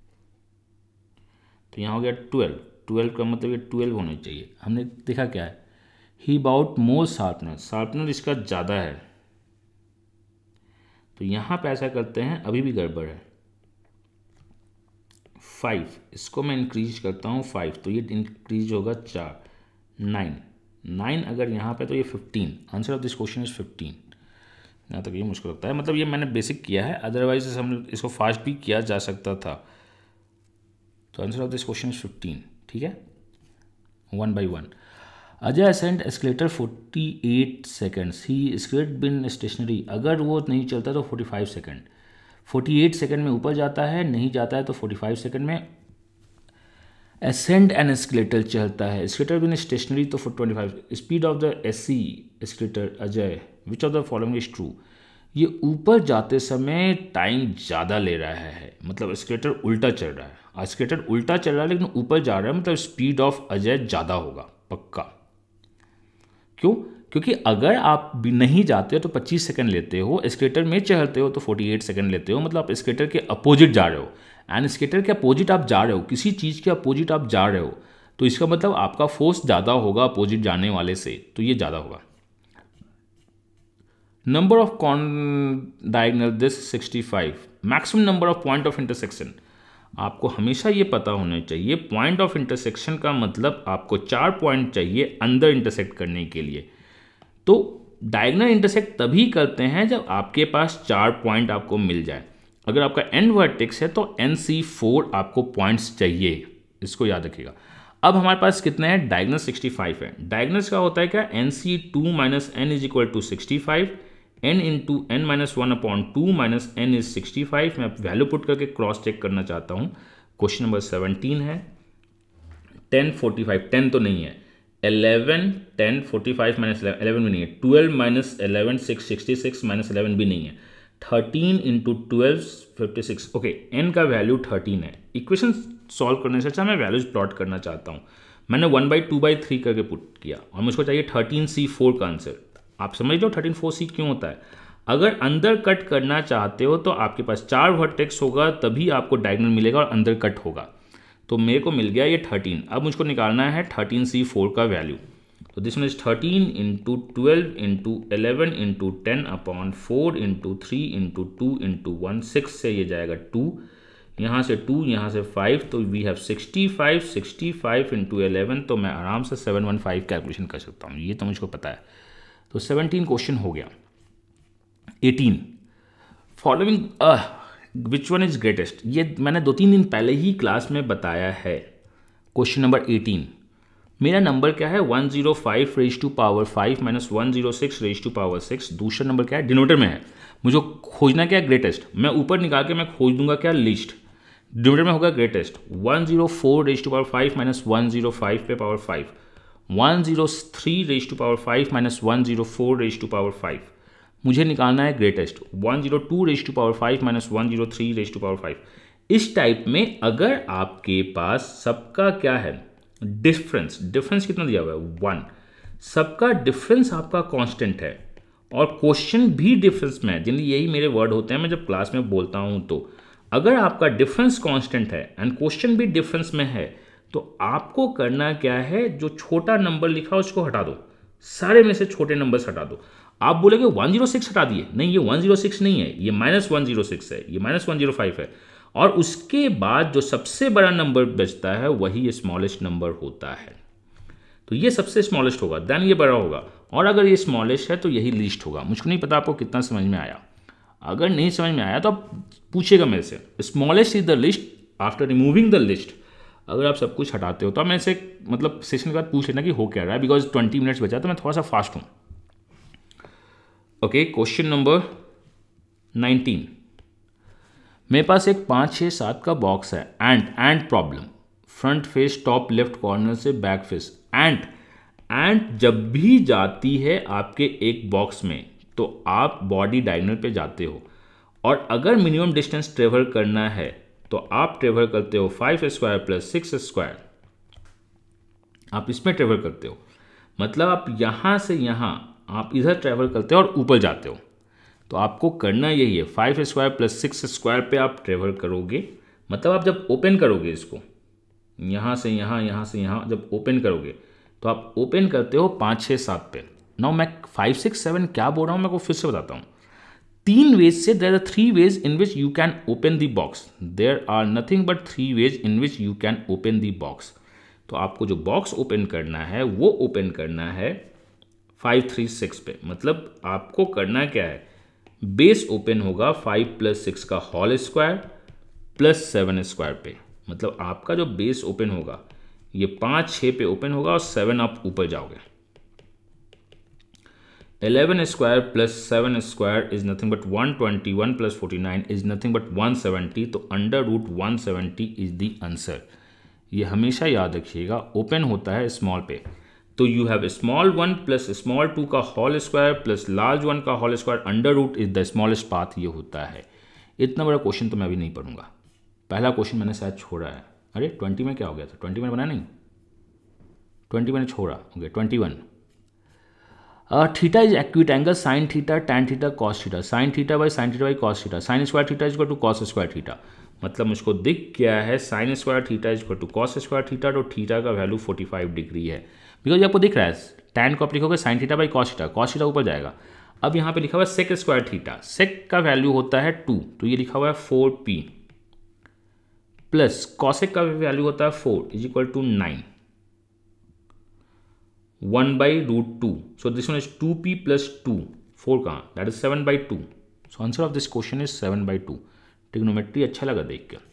तो यहाँ हो गया ट्वेल्व, ट्वेल्व का मतलब ये ट्वेल्व होना चाहिए। हमने देखा क्या है? He bought more sharpener, sharpener इसका ज़्यादा है, तो यहाँ पे ऐसा करते हैं, अभी भी गड़बड़ है। फाइव, इसको मैं इंक्रीज करता हूँ फाइव, तो ये इंक्रीज होगा चार, नाइन, नाइन अगर यहाँ पे तो ये fifteen. Answer of this question is fifteen. यहाँ तक ये मुश्किल लगता है, मतलब ये मैंने बेसिक किया है, अदरवाइज हम इसको फास्ट भी किया जा सकता था। तो answer of this question is fifteen, ठीक है, one by one. Ajay ascent escalator forty eight seconds, he स्क्रेट बिन स्टेशनरी, अगर वो नहीं चलता तो forty five second, forty eight second में ऊपर जाता है, नहीं जाता है तो फोर्टी फाइव सेकेंड में। एसेंट एंड एस्केलेटर चलता है, एस्केलेटर बिन स्टेशनरी तो twenty five. Speed of the एसी escalator Ajay, which of the following is true, ये ऊपर जाते समय टाइम ज़्यादा ले रहा है, मतलब एस्केलेटर उल्टा चल रहा है, एस्केलेटर उल्टा चल रहा है लेकिन ऊपर जा रहा है, मतलब स्पीड ऑफ अजय ज़्यादा होगा, पक्का। क्यों? क्योंकि अगर आप भी नहीं जाते हो तो पच्चीस सेकंड लेते हो, एस्केलेटर में चढ़ते हो तो अड़तालीस सेकंड लेते हो, मतलब आप एस्केलेटर के अपोजिट जा रहे हो। एंड एस्केलेटर के अपोजिट आप जा रहे हो, किसी चीज़ के अपोजिट आप जा रहे हो तो इसका मतलब आपका फोर्स ज़्यादा होगा अपोजिट जाने वाले से, तो ये ज़्यादा होगा। नंबर ऑफ कॉन diagonal this sixty five, maximum number of point of intersection. आपको हमेशा ये पता होना चाहिए पॉइंट ऑफ इंटरसेक्शन का मतलब आपको चार पॉइंट चाहिए अंदर इंटरसेक्ट करने के लिए। तो डायगनल इंटरसेक्ट तभी करते हैं जब आपके पास चार पॉइंट आपको मिल जाए। अगर आपका एन वर्टेक्स है तो एन सी फोर आपको पॉइंट्स चाहिए, इसको याद रखिएगा। अब हमारे पास कितने हैं, डायगनल सिक्सटी फाइव है। डायगनल्स का होता है क्या, n C two minus n is equal to sixty five, n into n minus one upon two minus n is sixty five. मैं वैल्यू पुट करके क्रॉस चेक करना चाहता हूँ। क्वेश्चन नंबर सेवनटीन है, टेन फोर्टी फाइव, टेन तो नहीं है, eleven, ten forty five minus eleven भी नहीं है, twelve minus eleven six sixty six minus eleven भी नहीं है, thirteen into twelve fifty six. Okay, n का वैल्यू थर्टीन है। इक्वेशन सॉल्व करने से अच्छा मैं वैल्यूज प्लॉट करना चाहता हूँ। मैंने one by two by three करके पुट किया और मुझको चाहिए थर्टीन सी फोर का आंसर। आप समझ लो थर्टीन फोर सी क्यों होता है। अगर अंदर कट करना चाहते हो तो आपके पास चार वर्टेक्स होगा तभी आपको डायगोनल मिलेगा और अंदर कट होगा। तो मेरे को मिल गया ये थर्टीन। अब मुझको निकालना है थर्टीन सी फोर का वैल्यू। तो this means thirteen into twelve into eleven into ten upon four into three into two into one, six से ये जाएगा टू, यहाँ से टू, यहाँ से फाइव, तो we have sixty five, sixty five into eleven, तो मैं आराम से सेवन वन फाइव कैलकुलेशन कर सकता हूँ, ये तो मुझको पता है। तो सेवनटीन क्वेश्चन हो गया। Eighteen, following which one is greatest, ये मैंने दो तीन दिन पहले ही क्लास में बताया है। क्वेश्चन नंबर एटीन, मेरा नंबर क्या है, one zero five raise to power five minus one zero six raise to power six. दूसरा नंबर क्या है, डिनोमिनेटर में है, मुझे खोजना क्या है, ग्रेटेस्ट। मैं ऊपर निकाल के मैं खोज दूंगा क्या, लीस्ट। डिनोमिनेटर में होगा greatest, one zero four raise to power five minus one zero five पे power five, one zero three raise to power five minus one zero four raise to power five. मुझे निकालना है greatest, one zero two raise to power five minus one zero three raise to power five. इस type में अगर आपके पास सबका क्या है, डिफरेंस, डिफरेंस कितना दिया हुआ है, वन, सबका डिफरेंस आपका कांस्टेंट है और क्वेश्चन भी डिफरेंस में है। जनरली यही मेरे वर्ड होते हैं मैं जब क्लास में बोलता हूं। तो अगर आपका डिफरेंस कांस्टेंट है एंड क्वेश्चन भी डिफरेंस में है तो आपको करना क्या है, जो छोटा नंबर लिखा उसको हटा दो, सारे में से छोटे नंबर्स हटा दो। आप बोलेगे वन जीरो सिक्स हटा दिए, नहीं ये वन जीरो सिक्स नहीं है, ये माइनस वन जीरो सिक्स है, ये माइनस वन जीरो फाइव है। और उसके बाद जो सबसे बड़ा नंबर बचता है वही स्मॉलेस्ट नंबर होता है। तो ये सबसे स्मॉलेस्ट होगा, देन ये बड़ा होगा, और अगर ये स्मॉलेस्ट है तो यही लीस्ट होगा। मुझको नहीं पता आपको कितना समझ में आया। अगर नहीं समझ में आया तो आप पूछेगा मेरे से, smallest is the least after removing the least. अगर आप सब कुछ हटाते हो तो मैं से मतलब सेशन के बाद पूछ लेना कि हो क्या रहा है, बिकॉज ट्वेंटी मिनट्स बचा तो मैं थोड़ा सा फास्ट हूँ। ओके, क्वेश्चन नंबर नाइनटीन, मेरे पास एक पाँच छः सात का बॉक्स है। Ant ant problem, front face top left corner से बैक फेस। एंट एंट जब भी जाती है आपके एक बॉक्स में तो आप बॉडी डायगोनल पे जाते हो, और अगर मिनिमम डिस्टेंस ट्रेवल करना है तो आप ट्रेवल करते हो five square plus six square, आप इसमें ट्रेवल करते हो। मतलब आप यहाँ से यहाँ आप इधर ट्रेवल करते हो और ऊपर जाते हो। तो आपको करना यही है, five square plus six square पे आप ट्रेवल करोगे। मतलब आप जब ओपन करोगे इसको, यहाँ से यहाँ, यहाँ से यहाँ जब ओपन करोगे तो आप ओपन करते हो पाँच छः सात पे। नाउ मैं फाइव सिक्स सेवन क्या बोल रहा हूँ मैं को फिर से बताता हूँ। तीन वेज से, there are three ways in which you can open the box, there are nothing but three ways in which you can open the box. तो आपको जो बॉक्स ओपन करना है वो ओपन करना है फाइव थ्री सिक्स पे। मतलब आपको करना क्या है, बेस ओपन होगा फाइव प्लस सिक्स का whole square plus seven square पे। मतलब आपका जो बेस ओपन होगा ये पाँच छः पे ओपन होगा और सेवन आप ऊपर जाओगे। Eleven square plus seven square is nothing but one twenty one plus forty nine is nothing but one seventy. तो under root one seventy is the answer. ये हमेशा याद रखिएगा, ओपन होता है स्मॉल पे। तो you have small one plus small two का whole square plus large one का whole square, under root is the smallest path, ये होता है। इतना बड़ा क्वेश्चन तो मैं अभी नहीं पढ़ूंगा। पहला क्वेश्चन मैंने शायद छोड़ा है। अरे ट्वेंटी में क्या हो गया था, ट्वेंटी में बनाया नहीं, ट्वेंटी मैंने छोड़ा। Okay, twenty one, theta is acute angle sine theta tan theta cos theta, sine theta by sine theta by cos theta, sine square theta is equal to cos square theta. मतलब मुझको दिख गया है sine square theta is equal to cos square theta, तो theta का value पैंतालीस degree है। Because आपको दिख रहा है टैन को आप लिखोगे sine theta by cos theta, cos theta ऊपर जाएगा। अब यहाँ पे लिखा हुआ है सेक स्क्वायर थीटा, सेक का वैल्यू होता है टू, तो ये लिखा हुआ है फोर पी प्लस कॉसेक का वैल्यू होता है four is equal to nine, one by root two, so this one is two P plus two, four कहाँ, that is seven by two. So answer of this question is seven by two. Trigonometry अच्छा लगा देख के।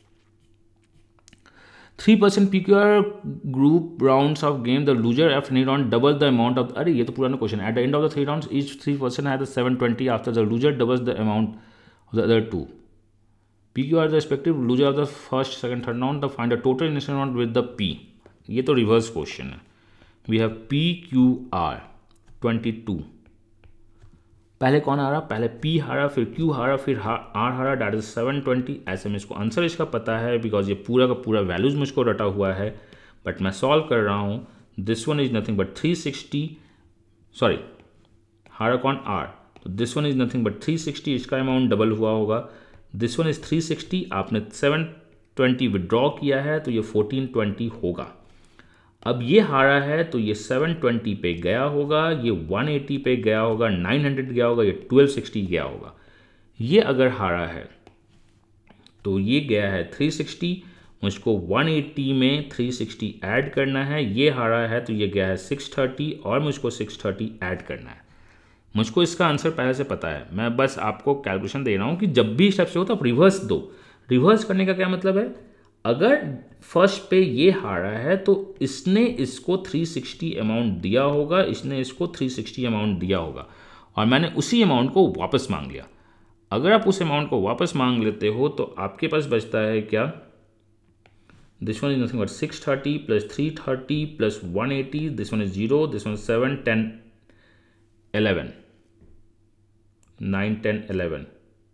Three percent p Q r group rounds of game, the loser f need on double the amount of, अरे ये तो पुराना question है। At the end of the three rounds each three percent has seven twenty after the loser doubles the amount of the other two. P Q R the respective loser of the first second third round, the find the total initial amount with the p. ये तो reverse question है। We have p Q r twenty two, पहले कौन हारा, पहले P हारा, फिर Q हारा, फिर R हारा, डैट इज सेवन ट्वेंटी। ऐसे में इसको आंसर इसका पता है बिकॉज ये पूरा का पूरा वैल्यूज मुझको रटा हुआ है, बट मैं सॉल्व कर रहा हूँ। This one is nothing but three sixty, sorry हारा कौन R, तो this one is nothing but three sixty, इसका अमाउंट डबल हुआ होगा। This one is three sixty, आपने सेवन ट्वेंटी विड्रॉ किया है तो ये फोर्टीन ट्वेंटी होगा। अब ये हारा है तो ये सेवन ट्वेंटी पे गया होगा, ये वन एटी पे गया होगा, नाइन हंड्रेड गया होगा, ये ट्वेल्व सिक्सटी गया होगा। ये अगर हारा है तो ये गया है थ्री सिक्सटी, मुझको वन एटी में थ्री सिक्सटी ऐड करना है। ये हारा है तो ये गया है सिक्स थर्टी और मुझको सिक्स थर्टी ऐड करना है। मुझको इसका आंसर पहले से पता है, मैं बस आपको कैलकुलेशन दे रहा हूँ कि जब भी स्टेप से हो तो आप रिवर्स दो। रिवर्स करने का क्या मतलब है, अगर फर्स्ट पे ये हारा है तो इसने इसको थ्री सिक्सटी अमाउंट दिया होगा, इसने इसको थ्री सिक्सटी अमाउंट दिया होगा और मैंने उसी अमाउंट को वापस मांग लिया। अगर आप उस अमाउंट को वापस मांग लेते हो तो आपके पास बचता है क्या, this one is nothing but six thirty plus three thirty plus one eighty, this one is zero, this one seven ten eleven, nine ten eleven,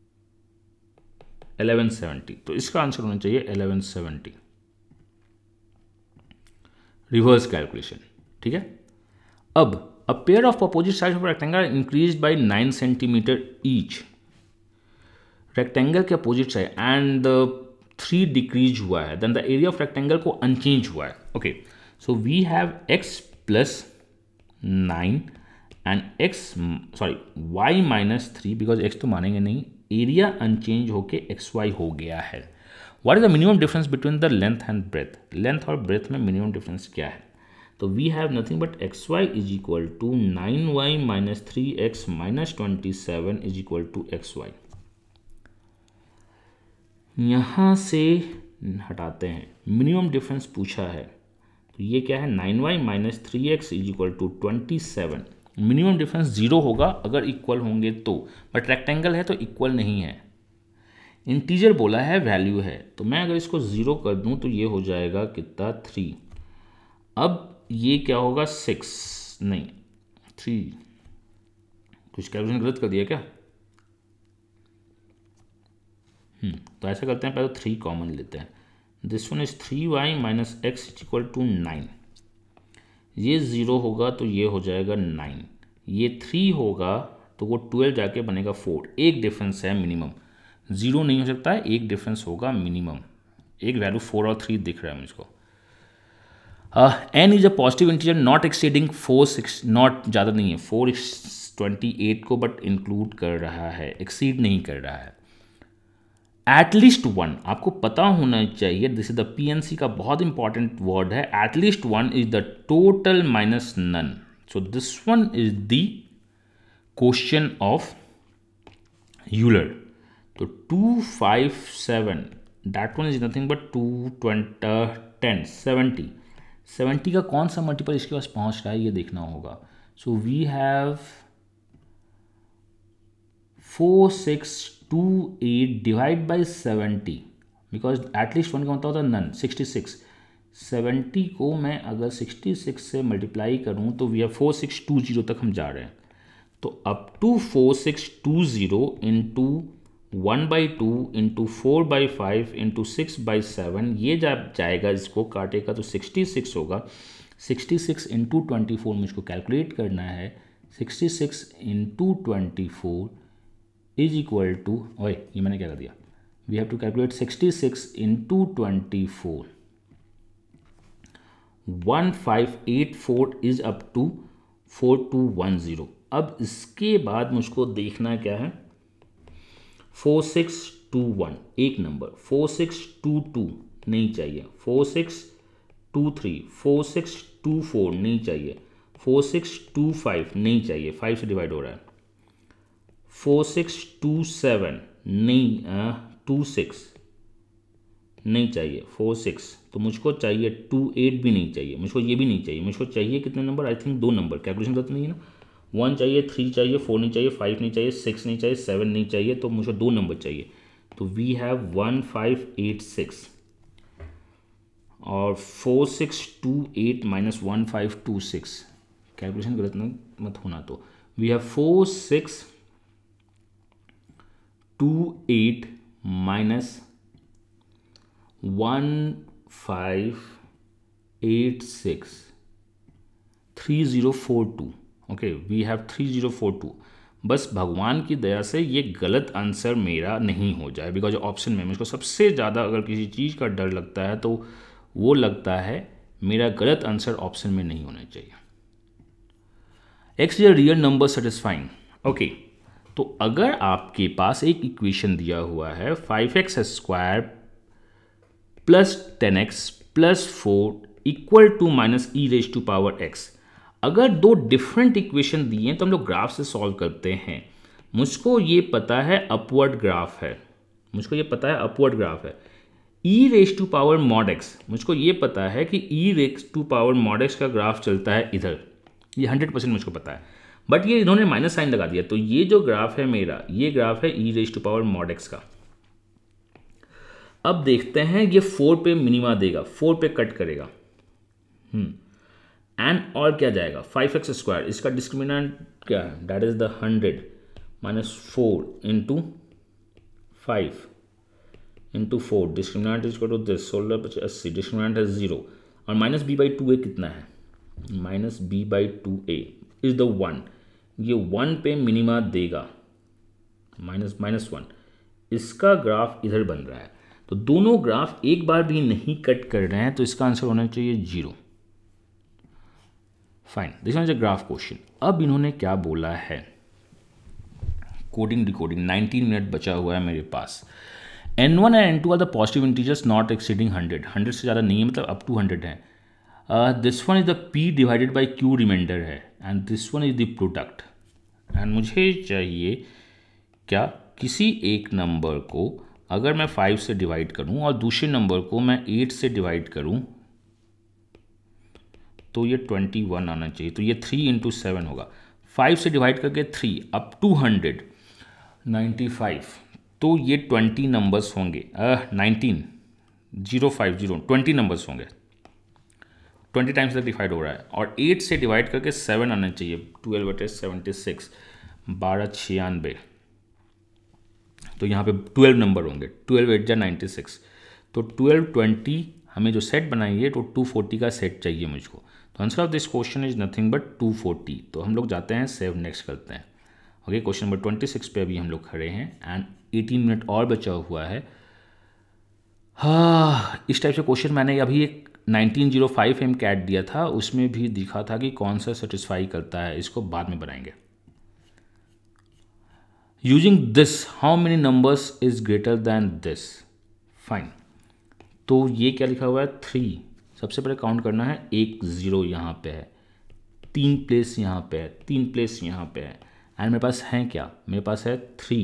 eleven seventy. तो इसका आंसर होना चाहिए इलेवन सेवेंटी। रिवर्स कैलकुलेशन, ठीक है। अब a pair of opposite side of rectangle increase by nine centimetre each, rectangle के opposite side and three decrease हुआ है, then the area of rectangle को अनचेंज हुआ है। Okay, so we have x plus nine and x sorry y minus three, because x तो मानेंगे नहीं, area unchange होके एक्स वाई हो गया है। What is the minimum difference between the length and breath, length और ब्रेथ में minimum difference क्या है, तो we have nothing but x y is equal to nine y minus three x minus twenty seven is equal to x y. यहाँ से हटाते हैं, minimum difference पूछा है तो ये क्या है, nine y minus three x is equal to twenty seven. Minimum difference zero होगा अगर इक्वल होंगे तो, बट रेक्टेंगल है तो इक्वल नहीं है। इंटीजर बोला है, वैल्यू है, तो मैं अगर इसको जीरो कर दूं तो ये हो जाएगा कितना, थ्री। अब ये क्या होगा, सिक्स नहीं थ्री, कुछ कैलकुलेशन गलत कर दिया क्या, हम्म तो ऐसा करते हैं, पहले थ्री कॉमन लेते हैं। This one is three y minus x is equal to nine, ये ज़ीरो होगा तो ये हो जाएगा नाइन, ये थ्री होगा तो वो ट्वेल्व जाके बनेगा फोर। एक डिफरेंस है मिनिमम, ज़ीरो नहीं हो सकता है, एक डिफरेंस होगा मिनिमम, एक वैल्यू फोर और थ्री दिख रहा है मुझको। N is a positive integer not exceeding four six, not ज़्यादा नहीं है, फोर ट्वेंटी एट को बट इंक्लूड कर रहा है, एक्सीड नहीं कर रहा है। एटलीस्ट वन, आपको पता होना चाहिए, दिस इज द पीएनसी का बहुत इंपॉर्टेंट वर्ड है, at least one is the total minus none. So this one is the question of Euler. तो two five seven, that one is nothing but two twenty ten seventy, seventy का कौन सा multiple इसके पास पहुंच रहा है ये देखना होगा। So we have four six two eight divide by seventy, because at least one का मतलब होता है नन, सिक्सटी सिक्स। सेवेंटी को मैं अगर सिक्सटी सिक्स से मल्टीप्लाई करूँ तो we are four six two zero तक हम जा रहे हैं। तो up to four six two zero into one by two into four by five into six by seven, ये जब जाएगा इसको काटेगा तो सिक्सटी सिक्स होगा। Sixty six into twenty four मुझको कैलकुलेट करना है, sixty six into twenty four is equal to, ओए ये मैंने क्या कर दिया, we have to calculate sixty six into twenty four, one five eight four is up to four two one zero. अब इसके बाद मुझको देखना क्या है, फोर सिक्स टू वन एक number, four six two two नहीं चाहिए, four six two three, four six two four नहीं चाहिए, फोर सिक्स टू फाइव नहीं चाहिए, फाइव से डिवाइड हो रहा है, फोर सिक्स टू सेवन नहीं, टू सिक्स नहीं चाहिए, फोर सिक्स, तो मुझको चाहिए टू एट भी नहीं चाहिए, मुझको ये भी नहीं चाहिए, मुझको चाहिए कितने नंबर, आई थिंक दो नंबर, कैलकुलेशन गलत नहीं है ना, वन चाहिए, थ्री चाहिए, फोर नहीं चाहिए, फाइव नहीं चाहिए, सिक्स नहीं चाहिए, सेवन नहीं चाहिए, तो मुझे दो नंबर चाहिए। तो we have one five eight six और four six two eight minus one five two six, calculation गलत नहीं मत होना, तो we have four six two eight minus one five eight six three zero four two. Okay, we have three zero four two. बस भगवान की दया से ये गलत आंसर मेरा नहीं हो जाए, बिकॉज ऑप्शन में मुझको सबसे ज़्यादा अगर किसी चीज़ का डर लगता है तो वो लगता है मेरा गलत आंसर ऑप्शन में नहीं होना चाहिए। X is a real number satisfying. Okay, तो अगर आपके पास एक इक्वेशन दिया हुआ है five x square plus ten x plus four equal to minus e raise to power x, अगर दो डिफरेंट इक्वेशन दिए हैं तो हम लोग ग्राफ से सॉल्व करते हैं। मुझको ये पता है अपवर्ड ग्राफ है, मुझको ये पता है अपवर्ड ग्राफ है। E raise to power mod x, मुझको ये पता है कि e raise to power mod x का ग्राफ चलता है इधर, ये हंड्रेड परसेंट मुझको पता है, बट ये इन्होंने माइनस साइन लगा दिया, तो ये जो ग्राफ है मेरा, ये ग्राफ है e raise to power mod x का। अब देखते हैं ये फोर पे मिनिमा देगा, फोर पे कट करेगा, हम्म एंड और क्या जाएगा फाइव एक्स स्क्वायर, इसका डिस्क्रिमिनेंट क्या है, that is the hundred minus four into five into four, discriminant is equal to this सोलह पचास अस्सी, डिस्क्रिमिनेंट है जीरो, और minus b by two a कितना है, minus b by two a is the one, ये वन पे minima देगा, माइनस माइनस वन, इसका ग्राफ इधर बन रहा है। तो दोनों ग्राफ एक बार भी नहीं कट कर रहे हैं, तो इसका आंसर होना चाहिए zero. Fine, this is a graph question. अब इन्होंने क्या बोला है, कोडिंग डिकोडिंग, नाइनटीन मिनट बचा हुआ है मेरे पास। N one and n two are the positive integers not exceeding hundred, hundred से ज़्यादा नहीं है, मतलब अप टू हंड्रेड है। This one is the p divided by q remainder है, and this one is the product. And मुझे चाहिए क्या, किसी एक नंबर को अगर मैं फाइव से डिवाइड करूं और दूसरे नंबर को मैं एट से डिवाइड करूं तो ये ट्वेंटी वन आना चाहिए, तो ये थ्री इंटू सेवन होगा, फाइव से डिवाइड करके three up to hundred ninety five, तो ये ट्वेंटी नंबर्स होंगे, nineteen zero five zero twenty numbers होंगे, ट्वेंटी टाइम्स तक डिवाइड हो रहा है, और एट से डिवाइड करके सेवन आना चाहिए, ट्वेल्व बटे सेवेंटी सिक्स, बारह छियानवे, तो यहाँ पे ट्वेल्व नंबर होंगे, ट्वेल्व एट जा नाइन्टी सिक्स, तो ट्वेल्व ट्वेंटी हमें जो सेट बनाइए तो टू फोर्टी का सेट चाहिए मुझको। तो answer of this question is nothing but two forty. तो हम लोग जाते हैं सेव नेक्स्ट करते हैं। Okay, question number twenty six पे अभी हम लोग खड़े हैं एंड एटीन मिनट और बचा हुआ है। हाँ, इस टाइप से क्वेश्चन मैंने अभी एक नाइनटीन ज़ीरो फाइव एम कैट दिया था, उसमें भी दिखा था कि कौन सा सेटिस्फाई करता है, इसको बाद में बनाएंगे। Using this how many numbers is greater than this, fine. तो ये क्या लिखा हुआ है, थ्री, सबसे पहले काउंट करना है, एक ज़ीरो यहाँ पे है, तीन प्लेस यहाँ पे है, तीन प्लेस यहाँ पे है, एंड मेरे पास है क्या, मेरे पास है थ्री,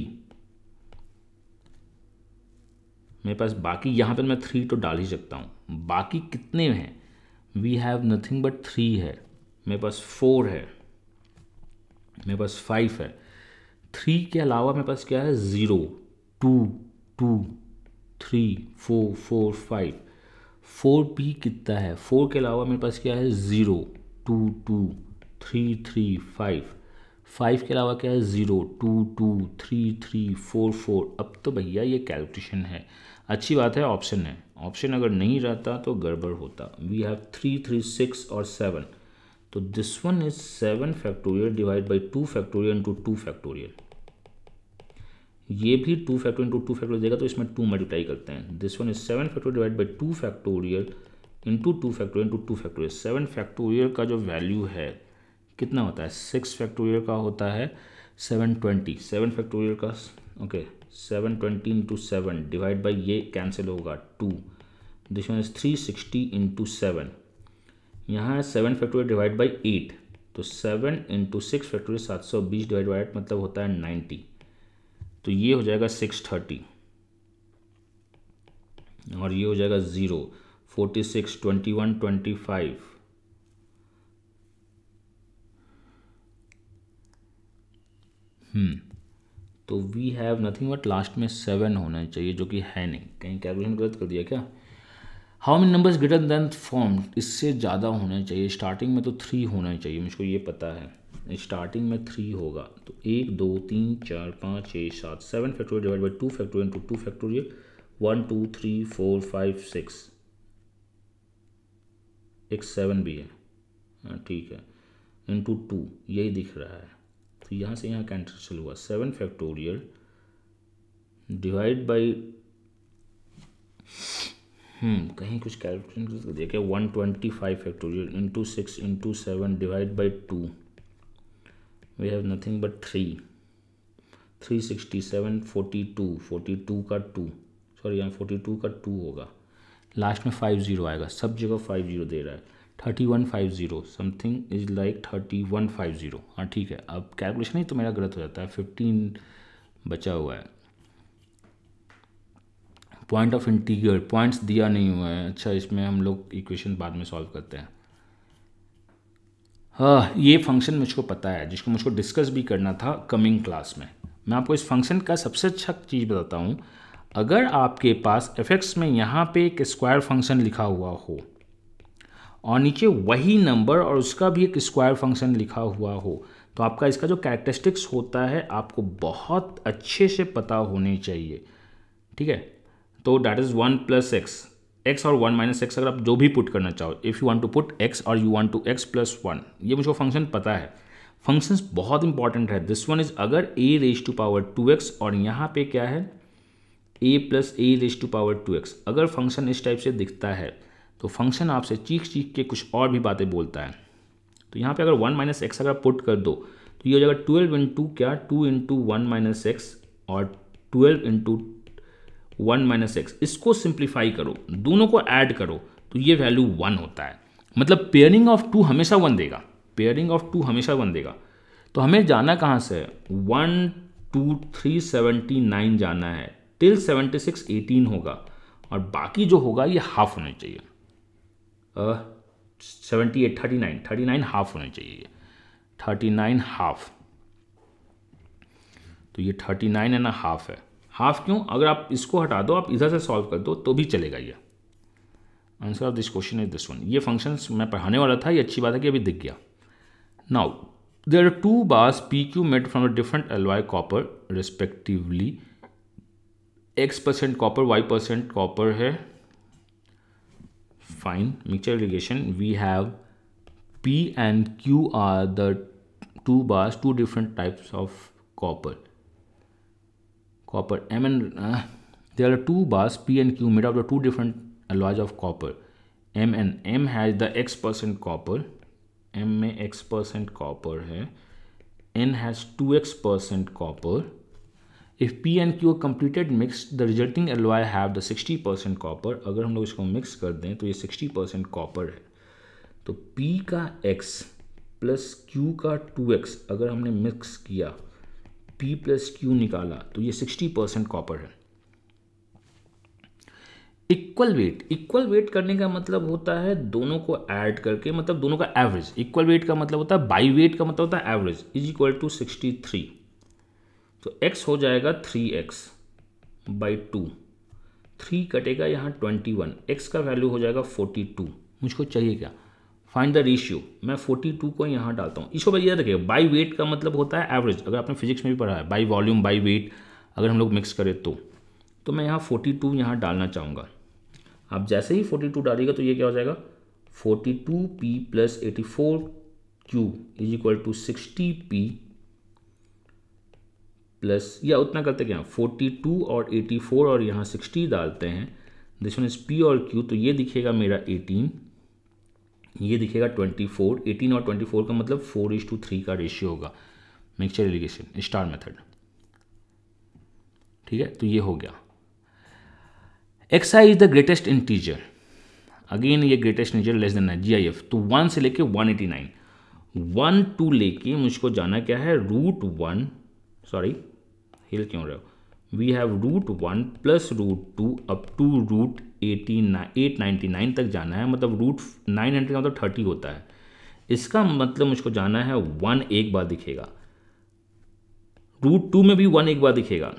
मेरे पास बाकी यहाँ पे मैं थ्री तो डाल ही सकता हूँ, बाकी कितने हैं, we have nothing but three है, मेरे पास फोर है, मेरे पास फाइव है, थ्री के अलावा मेरे पास क्या है, zero, two, two, three, four, four, five, four p कितना है, फोर के अलावा मेरे पास क्या है, zero, two, two, three, three, five, five के अलावा क्या है, zero, two, two, three, three, four, four. अब तो भैया ये कैलकुलेशन है, अच्छी बात है ऑप्शन है, ऑप्शन अगर नहीं रहता तो गड़बड़ होता। We have three, three, six और सेवन, तो this one is seven factorial divide by two factorial into two factorial, ये भी two factorial into two factorial देगा, तो इसमें टू मल्टीप्लाई करते हैं. This one is seven factorial divide by two factorial into two factorial into two factorial. Seven factorial का जो value है कितना होता है, सिक्स फैक्टोरियल का होता है सेवन ट्वेंटी. सेवन फैक्टोरियल का okay seven twenty into seven divide by ये कैंसिल होगा two. This one is three sixty into seven. यहाँ है seven factorial divide by eight, तो सेवन इंटू सिक्स फैक्टोरियल सात सौ बीस डिवाइड बाई एट मतलब होता है नाइन्टी. तो ये हो जाएगा सिक्स थर्टी और ये हो जाएगा zero. Forty six twenty one twenty five hmm तो we have nothing but last में सेवन होना चाहिए, जो कि है नहीं. कहीं कैलकुलेशन गलत कर दिया क्या? How many numbers greater than form, इससे ज़्यादा होना चाहिए. स्टार्टिंग में तो थ्री होना चाहिए, मुझको ये पता है. स्टार्टिंग में थ्री होगा, तो एक दो तीन चार पाँच छः सात. Seven factorial divide by two factorial into two factorial. One two three four five six, एक सेवन भी है. हाँ ठीक है, इंटू टू यही दिख रहा है. तो यहाँ से यहाँ कैंसिल हुआ. Seven factorial divide by hmm कहीं कुछ कैलकुलेशन देखिए. One twenty five factorial into six into seven divide by two. We have nothing but three. Three sixty seven forty two. Forty two का टू, सॉरी यहाँ forty two का two होगा. Last में five zero आएगा, सब जगह five zero दे रहा है. Thirty one five zero something is like thirty one five zero. हाँ ठीक है, अब कैलकुलेशन ही तो मेरा गलत हो जाता है. फिफ्टीन बचा हुआ है. पॉइंट ऑफ इंटीग्रल पॉइंट्स दिया नहीं हुआ है. अच्छा, इसमें हम लोग इक्वेशन बाद में सॉल्व करते हैं. हाँ, ये फंक्शन मुझको पता है, जिसको मुझको डिस्कस भी करना था कमिंग क्लास में. मैं आपको इस फंक्शन का सबसे अच्छा चीज़ बताता हूँ. अगर आपके पास एफ एक्स में यहाँ पे एक स्क्वायर फंक्शन लिखा हुआ हो और नीचे वही नंबर और उसका भी एक स्क्वायर फंक्शन लिखा हुआ हो, तो आपका इसका जो कैरेक्टरिस्टिक्स होता है आपको बहुत अच्छे से पता होने चाहिए. ठीक है, तो that is one plus x, x और वन माइनस एक्स अगर आप जो भी पुट करना चाहो. If you want to put x और you want to x plus one, ये मुझको फंक्शन पता है. फंक्शंस बहुत इंपॉर्टेंट है. दिस वन इज अगर a raise to power two x और यहाँ पे क्या है a plus a raise to power two x. अगर फंक्शन इस टाइप से दिखता है तो फंक्शन आपसे चीख चीख के कुछ और भी बातें बोलता है. तो यहाँ पे अगर वन माइनस एक्स अगर पुट कर दो तो ये हो जाएगा ट्वेल्व इंटू क्या two into one minus x और twelve into one minus x. इसको सिंप्लीफाई करो, दोनों को ऐड करो तो ये वैल्यू वन होता है. मतलब पेयरिंग ऑफ टू हमेशा वन देगा. पेयरिंग ऑफ टू हमेशा वन देगा. तो हमें जाना कहाँ से है, one two three seventy nine जाना है. टिल सेवेंटी सिक्स एटीन होगा और बाकी जो होगा ये हाफ होना चाहिए. Seventy eight thirty nine thirty nine half होना चाहिए. थर्टी नाइन हाफ, तो ये थर्टी नाइन एंड हाफ है. हाफ क्यों, अगर आप इसको हटा दो, आप इधर से सॉल्व कर दो तो भी चलेगा. ये answer of this question is this one. ये फंक्शंस मैं पढ़ाने वाला था, ये अच्छी बात है कि अभी दिख गया. Now there are two bars P Q made from a different alloy copper respectively. X percent copper, Y percent copper है. Fine. Mixture relation we have P and Q are the two bars, two different types of copper. Copper M and uh, there are two bars P and Q made out of two different alloys of copper. M and M has the X percent copper. M में X percent copper है. N has two X percent copper. If P and Q are completed mixed, the resulting alloy have the sixty percent copper. अगर हम लोग इसको mix कर दें तो ये sixty percent copper है. तो P का X प्लस Q का टू एक्स अगर हमने मिक्स किया, P प्लस क्यू निकाला, तो ये सिक्सटी परसेंट कॉपर है. इक्वल वेट, इक्वल वेट करने का मतलब होता है दोनों को ऐड करके, मतलब दोनों का एवरेज. इक्वल वेट का मतलब होता है, बाई वेट का मतलब होता है average, is equal to sixty three. तो x हो जाएगा three x by two. Three कटेगा यहाँ ट्वेंटी वन. x का वैल्यू हो जाएगा फोर्टी टू. मुझको चाहिए क्या, फाइंड द रेशियो. मैं फोर्टी टू को यहाँ डालता हूँ. इसको याद रखिए, बाई वेट का मतलब होता है एवरेज. अगर आपने फिजिक्स में भी पढ़ा है, बाई वॉल्यूम बाई वेट अगर हम लोग मिक्स करें तो तो मैं यहाँ फोर्टी टू यहाँ डालना चाहूँगा. आप जैसे ही फोर्टी टू डालिएगा तो ये क्या हो जाएगा, forty two P plus eighty four Q is equal to sixty P. Plus, या उतना करते क्या, फोर्टी टू और एटी फोर और यहाँ सिक्सटी डालते हैं, दिस वन इज पी और क्यू, तो ये दिखेगा मेरा एटीन, ये दिखेगा ट्वेंटी फोर, एटीन और ट्वेंटी फोर का मतलब फोर इज टू थ्री का रेशियो होगा, मिक्सचर एलिगेशन स्टार मेथड। ठीक है, तो ये हो गया। X I is the greatest integer, again ये greatest integer less than G I F, तो वन से लेके one eighty nine, one to लेके मुझको जाना क्या है, रूट वन, सॉरी हिल क्यों रहे हो, we have root one plus root two up to root eighty nine eight ninety nine तक जाना है, मतलब रूट नाइन हंड्रेड का मतलब थर्टी होता है, इसका मतलब मुझको जाना है वन एक बार दिखेगा, रूट टू में भी वन एक बार दिखेगा,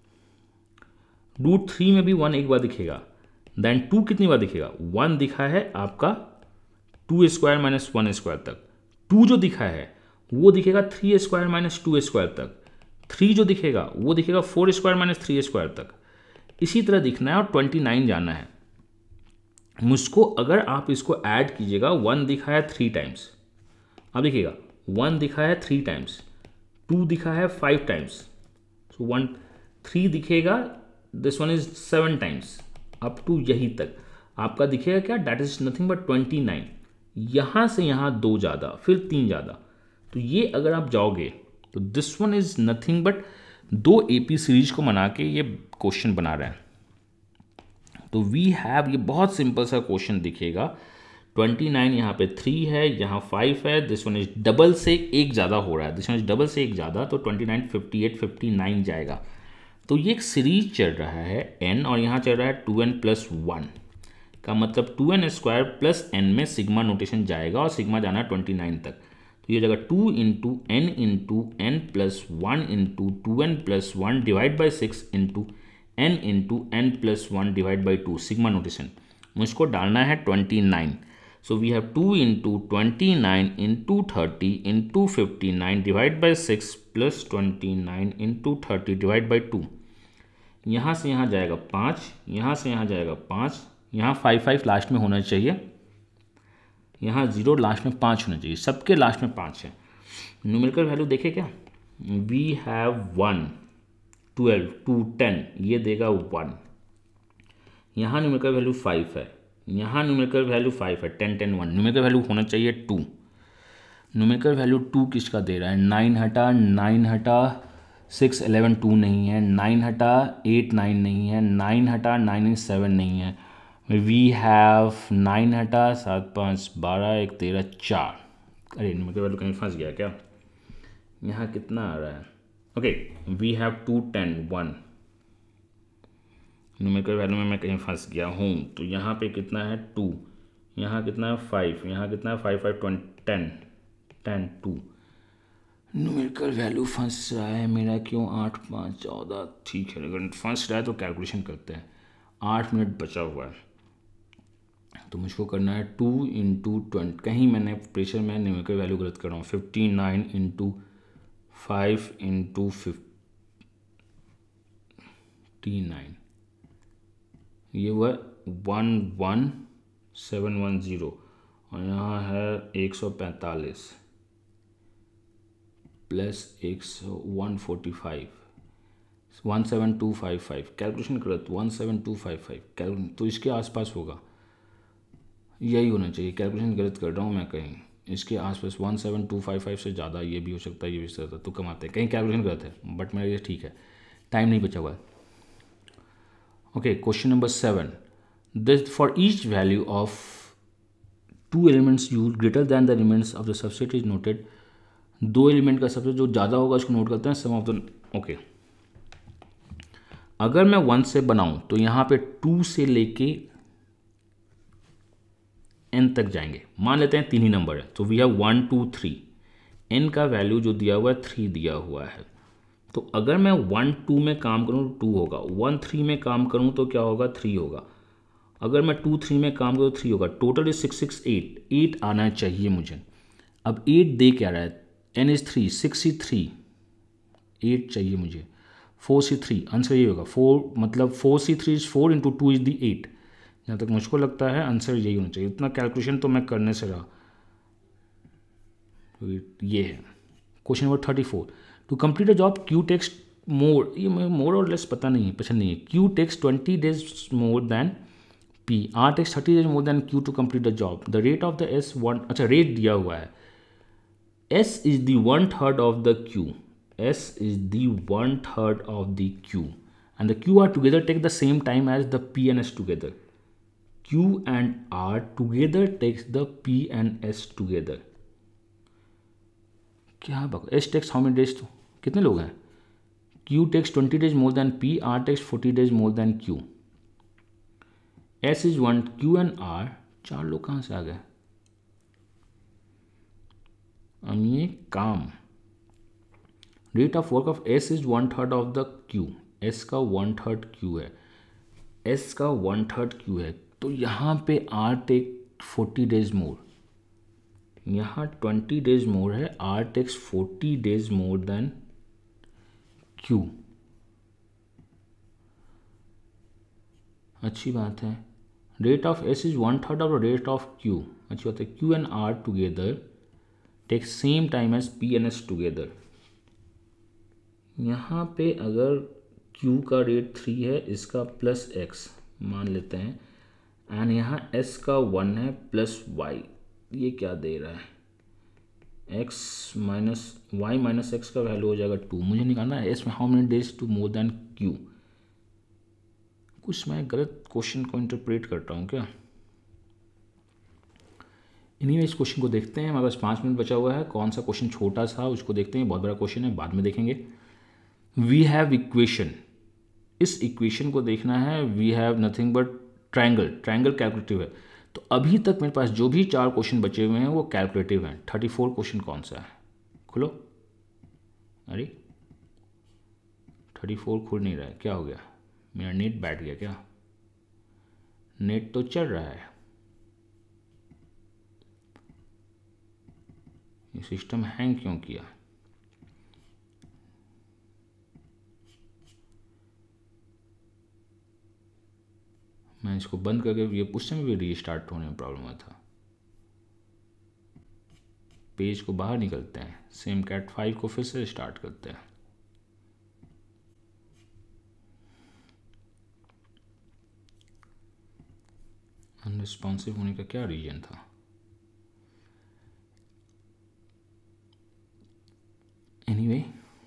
रूट थ्री में भी वन एक बार दिखेगा, देन टू कितनी बार दिखेगा, वन दिखा है आपका two square minus one square तक, टू जो दिखा है वो दिखेगा three square minus two square तक, थ्री जो दिखेगा वो दिखेगा four square minus three square तक, इसी तरह दिखना है और ट्वेंटी नाइन जाना है मुझको। अगर आप इसको ऐड कीजिएगा, वन दिखा है थ्री टाइम्स, अब देखिएगा वन दिखा है थ्री टाइम्स, टू दिखा है five times, so one three दिखेगा, this one is seven times, up to यही तक आपका दिखेगा क्या, that is nothing but twenty nine, यहाँ से यहाँ दो ज़्यादा फिर तीन ज़्यादा, तो ये अगर आप जाओगे तो this one is nothing but दो एपी सीरीज को बना के ये क्वेश्चन बना रहे हैं। तो वी हैव, ये बहुत सिंपल सा क्वेश्चन दिखेगा, ट्वेंटी नाइन यहाँ पे थ्री है, यहाँ फाइव है, दिस वन इज डबल से एक ज़्यादा हो रहा है, दिस वन इज डबल से एक ज़्यादा, तो twenty nine fifty eight fifty nine जाएगा। तो ये एक सीरीज चल रहा है n और यहाँ चल रहा है टू एन प्लस वन का मतलब two n square plus n में सिग्मा नोटेशन जाएगा और सिग्मा जाना है ट्वेंटी नाइन तक, तो ये जगह two into n into n plus one into two n plus one divide by six into n into n plus one divide by two, sigma notation मुझको डालना है twenty nine, so we have two into twenty nine into thirty into fifty nine divide by six plus twenty nine into thirty divide by two, यहाँ से यहाँ जाएगा पाँच, यहाँ से यहाँ जाएगा पाँच, यहाँ फाइव फाइव लास्ट में होना चाहिए, यहाँ जीरो लास्ट में पाँच होना चाहिए, सबके लास्ट में पाँच है। न्यूमेरिकल वैल्यू देखे क्या, we have one twelve two ten, ये देगा वन, यहाँ न्यूमेरिकल वैल्यू फाइव है, यहाँ न्यूमेरिकल वैल्यू फाइव है, ten ten one, numerical value होना चाहिए टू, न्यूमेरिकल वैल्यू टू किसका दे रहा है, नाइन हटा नाइन हटा सिक्स एलेवन टू नहीं है, नाइन हटा एट नाइन नहीं है, नाइन हटा नाइन सेवन नहीं है, वी हैव नाइन हटा सात पाँच बारह एक तेरह चार, अरे न्यूमेरिकल वैल्यू कहीं फंस गया क्या, यहाँ कितना आ रहा है, okay we have two ten one, numerical value में मैं कहीं फंस गया हूँ, तो यहाँ पे कितना है टू, यहाँ कितना है फाइव, यहाँ कितना है five five twenty ten ten two, numerical value फंस रहा है मेरा क्यों, आठ पाँच चौदह, ठीक है अगर फंस रहा है तो कैलकुलेशन करते हैं, आठ मिनट बचा हुआ है, तो मुझको करना है टू इंटू ट्वेंटी, कहीं मैंने प्रेशर में न्यूमेरिकल वैल्यू गलत कर रहा हूँ, fifty nine into five into fifty nine, ये हुआ one one seven one zero और यहाँ है एक सौ पैंतालीस प्लस एक सौ one forty five, one seven two five five, calculation करो तो one seven two five five calculation, तो इसके आसपास होगा, यही होना चाहिए, कैलकुलेशन गलत कर रहा हूँ मैं कहीं, इसके आसपास one seven two five five से ज़्यादा, ये भी हो सकता है ये भी हो सकता है, तो कमाते हैं कहीं कैलकुलेशन गलत है, बट मेरा ये ठीक है, टाइम नहीं बचा हुआ है। Okay, question number seven, this for each value of two elements use greater than the elements of the subset is noted, दो एलिमेंट का सबसेट जो ज़्यादा होगा उसको नोट करते हैं, सम ऑफ द, ओके अगर मैं वन से बनाऊं तो यहाँ पे टू से लेके एन तक जाएंगे, मान लेते हैं तीन ही नंबर है, तो we have one two three, n का वैल्यू जो दिया हुआ है थ्री दिया हुआ है, तो अगर मैं वन टू में काम करूँ तो टू होगा, वन थ्री में काम करूँ तो क्या होगा, थ्री होगा, अगर मैं टू थ्री में काम करूँ तो थ्री होगा, total is six six eight, eight आना चाहिए मुझे, अब एट दे क्या रहा है, n is three, six C three, eight चाहिए मुझे, फोर सी थ्री, आंसर ये होगा, फोर मतलब four C three is four into two is the eight, जहाँ तक मुझको लगता है आंसर यही होना चाहिए, इतना कैलकुलेशन तो मैं करने से रहा, तो ये है question number thirty four, to complete a job Q takes more, ये मोर और लेस पता नहीं है, पसंद नहीं है। Q takes twenty days more than P, R takes thirty days more than Q to complete the job. The rate of the S one, अच्छा rate दिया हुआ है, S is the one third of the Q, S is the one third of the Q and the Q R together take the same time as the P and S together. Q and R together takes the P and S together। क्या बक S takes how many days to, कितने लोग हैं? Q takes twenty days more than P, R takes forty days more than Q। S is one, Q and R, चार लोग कहाँ से आ गए? अब ये काम, rate of work of S is one third of the Q, S का one third Q है, S का one third Q है, तो यहाँ पे R take forty days more, यहाँ ट्वेंटी डेज मोर है, R takes forty days more than Q. अच्छी बात है। Rate of S is one third of rate of Q, अच्छी बात है। Q and R together take same time as P and S together. यहाँ पे अगर क्यू का रेट थ्री है, इसका प्लस एक्स मान लेते हैं, एंड यहाँ s का वन है प्लस y, ये क्या दे रहा है, x minus y minus x का वैल्यू हो जाएगा टू। मुझे निकालना है s में how many days to more than q। कुछ मैं गलत क्वेश्चन को इंटरप्रेट करता हूँ क्या? इन्हीं इस क्वेश्चन को देखते हैं, हमारे पास पाँच मिनट बचा हुआ है। कौन सा क्वेश्चन छोटा सा उसको देखते हैं, बहुत बड़ा क्वेश्चन है बाद में देखेंगे। वी हैव इक्वेशन, इस इक्वेशन को देखना है। We have nothing but triangle, triangle calculative है। तो अभी तक मेरे पास जो भी चार क्वेश्चन बचे हुए हैं वो कैलकुलेटिव हैं। थर्टी फोर क्वेश्चन कौन सा है, खुलो, अरे थर्टी फोर खुल नहीं रहा है, क्या हो गया? मेरा नेट बैठ गया क्या? नेट तो चल रहा है, ये सिस्टम हैंग क्यों किया? मैं इसको बंद करके ये उस समय भी रीस्टार्ट होने में प्रॉब्लम हुआ था। पेज को बाहर निकलते हैं, सेम कैट फाइव को फिर से स्टार्ट करते हैं। अनरिस्पॉन्सिव होने का क्या रीजन था? एनीवे,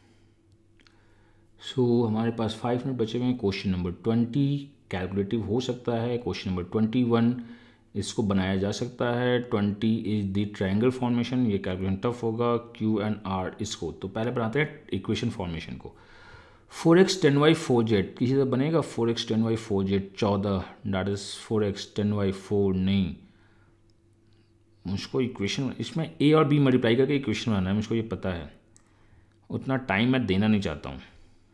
सो हमारे पास फाइव मिनट बचे हुए हैं। क्वेश्चन नंबर ट्वेंटी कैलकुलेटिव हो सकता है, क्वेश्चन नंबर ट्वेंटी वन इसको बनाया जा सकता है। Twenty is the triangle formation, ये कैलकुलेशन टफ होगा। क्यू एंड आर इसको तो पहले बनाते हैं इक्वेशन फॉर्मेशन को। Four x ten y four z किसी से बनेगा, four x ten y four z चौदह, that is four x ten y four, नहीं मुझको इक्वेशन इसमें ए और बी मल्टीप्लाई करके इक्वेशन बनाना है, मुझको ये पता है, उतना टाइम मैं देना नहीं चाहता हूँ,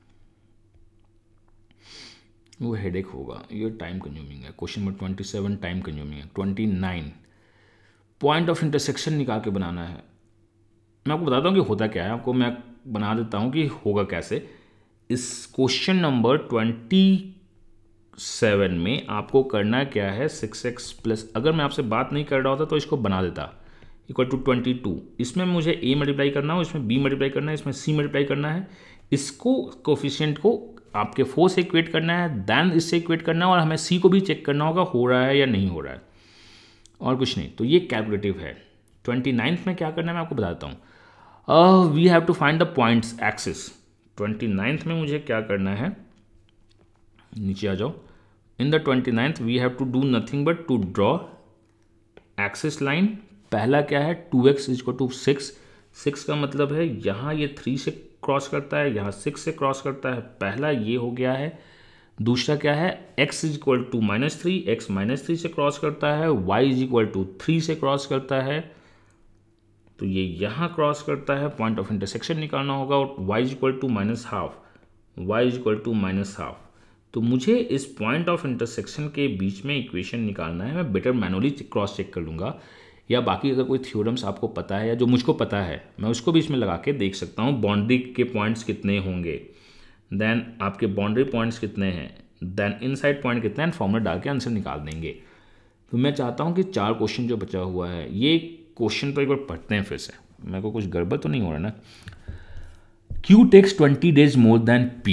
वो हेडेक होगा, ये टाइम कंज्यूमिंग है। Question number twenty seven time consuming है। Twenty nine point of intersection निकाल के बनाना है। मैं आपको बताता हूँ कि होता क्या है, आपको मैं बना देता हूँ कि होगा कैसे। इस क्वेश्चन नंबर ट्वेंटी सेवन में आपको करना क्या है, सिक्स एक्स प्लस, अगर मैं आपसे बात नहीं कर रहा होता तो इसको बना देता, इक्वल टू ट्वेंटी टू। इसमें मुझे ए मल्टीप्लाई करना हो, इसमें बी मल्टीप्लाई करना है, इसमें सी मल्टीप्लाई करना है, इसको कोफिशिएंट को आपके फोर से इक्वेट करना है, देन इससे इक्वेट करना है, और हमें सी को भी चेक करना होगा हो रहा है या नहीं हो रहा है, और कुछ नहीं। तो ये कैलकुलेटिव है। ट्वेंटी नाइन्थ में क्या करना है मैं आपको बताता हूँ। We have to find the points axis. Twenty ninth में मुझे क्या करना है, नीचे आ जाओ। In the twenty ninth we have to do nothing but to draw axis line. पहला क्या है, two x is equal to six. Six का मतलब है यहाँ ये थ्री से क्रॉस करता है, यहाँ सिक्स से क्रॉस करता है, पहला ये हो गया है। दूसरा क्या है, x is equal to minus three, x minus three से क्रॉस करता है, y is equal to three से क्रॉस करता है, तो ये यहाँ क्रॉस करता है, पॉइंट ऑफ इंटरसेक्शन निकालना होगा, और y is equal to minus half, y is equal to minus half. तो मुझे इस पॉइंट ऑफ इंटरसेक्शन के बीच में इक्वेशन निकालना है। मैं बेटर मैनुअली क्रॉस चेक कर लूँगा, या बाकी अगर कोई थ्योरम्स आपको पता है या जो मुझको पता है मैं उसको भी इसमें लगा के देख सकता हूँ। बाउंड्री के पॉइंट्स कितने होंगे, देन आपके बाउंड्री पॉइंट्स कितने हैं, देन इनसाइड पॉइंट कितने हैं, फॉर्मूला डाल के आंसर निकाल देंगे। तो मैं चाहता हूँ कि चार क्वेश्चन जो बचा हुआ है, ये क्वेश्चन तो एक बार पढ़ते हैं फिर से, मेरे को कुछ गड़बड़ तो नहीं हो रहा ना। Q takes twenty days more than P.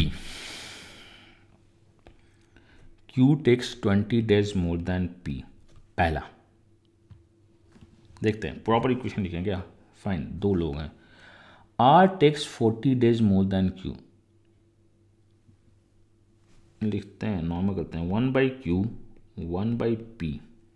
Q takes twenty days more than P. पहला देखते हैं, प्रॉपर इक्वेशन लिखें क्या? फाइन, दो लोग हैं. R takes forty days more than Q. लिखते हैं, नॉर्मल करते हैं, one by Q one by P.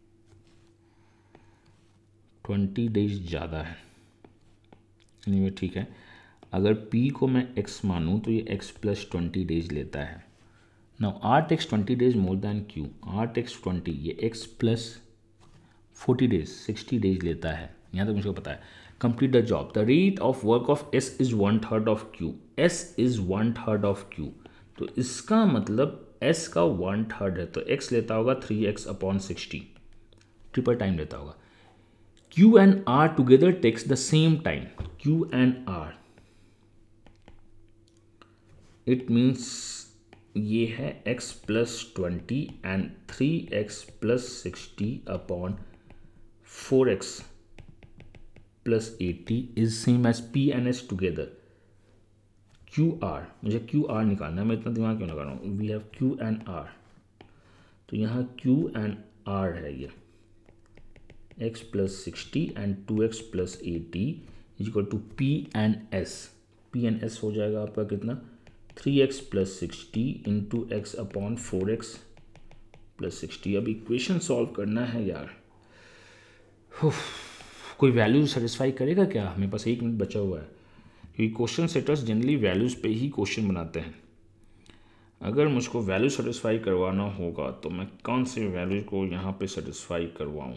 Twenty days ज़्यादा है. एनीवे ठीक है. अगर P को मैं X मानूँ तो ये X प्लस ट्वेंटी डेज लेता है. Now R takes twenty days more than Q. R takes twenty, ये X plus forty days sixty days लेता है. यहाँ तक मुझको पता है. Complete the job. The rate of work of S is one third of Q. S is one third of Q. तो इसका मतलब S का वन थर्ड है, तो X लेता होगा three x upon sixty. Triple time लेता होगा. Q and R together takes the same time. Q and R. It means ये है x plus twenty and three x plus sixty upon four x plus eighty is same as P and S together. Q R, मुझे Q R निकालना है. मैं इतना दिमाग क्यों लगा रहा हूँ? We have Q and R. तो यहाँ Q and R है ये. x plus sixty and two x plus eighty is equal to P and S. P and S हो जाएगा आपका कितना? Three x plus sixty into x upon four x plus sixty. अब equation solve करना है यार. कोई वैल्यू सेटिस्फाई करेगा क्या? मेरे पास एक मिनट बचा हुआ है, क्योंकि क्वेश्चन सेटर्स जनरली वैल्यूज़ पे ही क्वेश्चन बनाते हैं. अगर मुझको वैल्यू सेटिस्फाई करवाना होगा तो मैं कौन से वैल्यू को यहाँ पे सेटिस्फाई करवाऊँ?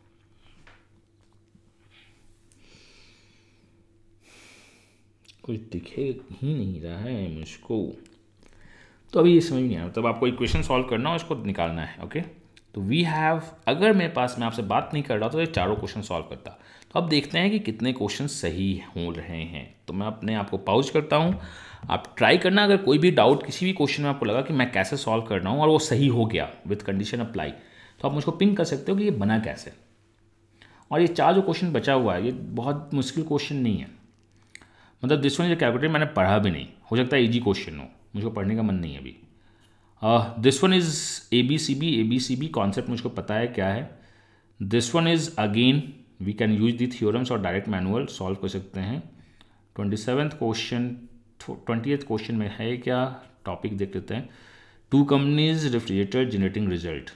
कुछ दिखे ही नहीं रहा है मुझको. तो अभी ये समझ नहीं आया. तब आपको इक्वेशन सॉल्व करना और इसको निकालना है. ओके, तो वी हैव, अगर मेरे पास, मैं आपसे बात नहीं कर रहा तो ये चारों क्वेश्चन सॉल्व करता. तो अब देखते हैं कि कितने क्वेश्चन सही हो रहे हैं. तो मैं अपने आप को पॉज करता हूँ. आप ट्राई करना. अगर कोई भी डाउट किसी भी क्वेश्चन में आपको लगा कि मैं कैसे सॉल्व कर रहा हूँ और वो सही हो गया विथ कंडीशन अप्लाई, तो आप मुझको पिंक कर सकते हो कि ये बना कैसे. और ये चार जो क्वेश्चन बचा हुआ है ये बहुत मुश्किल क्वेश्चन नहीं है. मतलब दिस वन इज कैलकुलेटर मैंने पढ़ा भी नहीं. हो सकता है इजी क्वेश्चन हो, मुझको पढ़ने का मन नहीं है अभी. This one is A B C B. A B C B concept मुझको पता है क्या है. This one is again we can use the theorems और डायरेक्ट मैनुअल सॉल्व कर सकते हैं. Twenty seventh question, twenty eighth question में है क्या, टॉपिक देख लेते हैं. Two companies refrigerator generating result.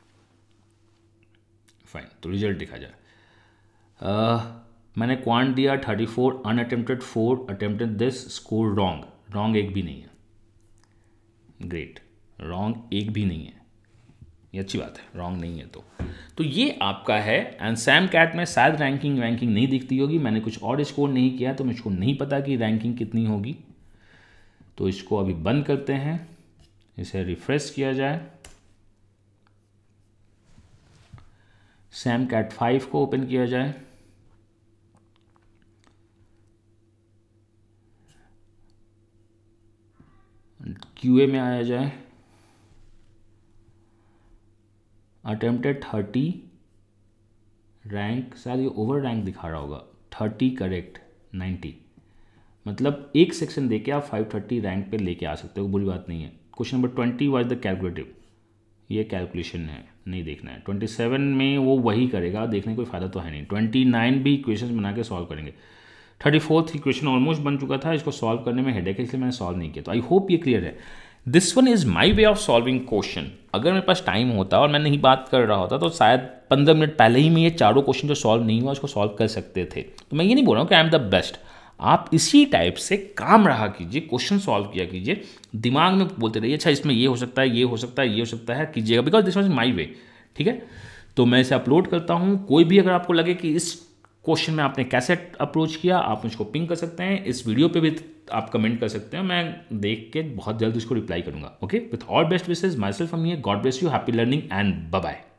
Fine, तो रिजल्ट देखा जाए. uh, मैंने क्वांट दिया thirty four, unattempted four, attempted this, score wrong. Wrong एक भी नहीं है. ग्रेट, रॉन्ग एक भी नहीं है. ये अच्छी बात है, रॉन्ग नहीं है. तो तो ये आपका है. एंड सैम कैट में शायद रैंकिंग वैंकिंग नहीं दिखती होगी. मैंने कुछ और स्कोर नहीं किया तो मुझको नहीं पता कि रैंकिंग कितनी होगी. तो इसको अभी बंद करते हैं, इसे रिफ्रेश किया जाए. सैम कैट फाइव को ओपन किया जाए. क्यूए में आया जाए. अटेम्प्टेड थर्टी, रैंक शायद ये ओवर रैंक दिखा रहा होगा. Thirty correct, ninety. मतलब एक सेक्शन देके आप फाइव थर्टी रैंक पे लेके आ सकते हो, बुरी बात नहीं है. Question number twenty was the calculative. ये कैलकुलेशन है, नहीं देखना है. ट्वेंटी सेवन में वो वही करेगा, देखने कोई फ़ायदा तो है नहीं. ट्वेंटी नाइन भी इक्वेशन बना के सॉल्व करेंगे. थर्टी फोर्थ इक्वेशन ऑलमोस्ट बन चुका था, इसको सॉल्व करने में हेडेक है इसलिए मैंने सॉल्व नहीं किया. तो आई होप ये क्लियर है. This one is my way of solving question. अगर मेरे पास टाइम होता और मैं नहीं बात कर रहा होता तो शायद पंद्रह मिनट पहले ही मैं ये चारों क्वेश्चन जो सॉल्व नहीं हुआ उसको सॉल्व कर सकते थे. तो मैं ये नहीं बोल रहा हूँ कि आई एम द बेस्ट. आप इसी टाइप से काम रहा कीजिए, क्वेश्चन सॉल्व किया कीजिए, दिमाग में बोलते रहिए अच्छा इसमें ये हो सकता है, ये हो सकता है, ये हो सकता है, कीजिएगा. Because this one is my way. ठीक है, तो मैं इसे अपलोड करता हूँ. कोई भी अगर आपको लगे कि इस क्वेश्चन में आपने कैसे अप्रोच किया, आप मुझको पिंग कर सकते हैं. इस वीडियो पे भी आप कमेंट कर सकते हैं, मैं देख के बहुत जल्द उसको रिप्लाई करूंगा. Okay, with all best wishes, myself from here. God bless you, happy learning and bye bye.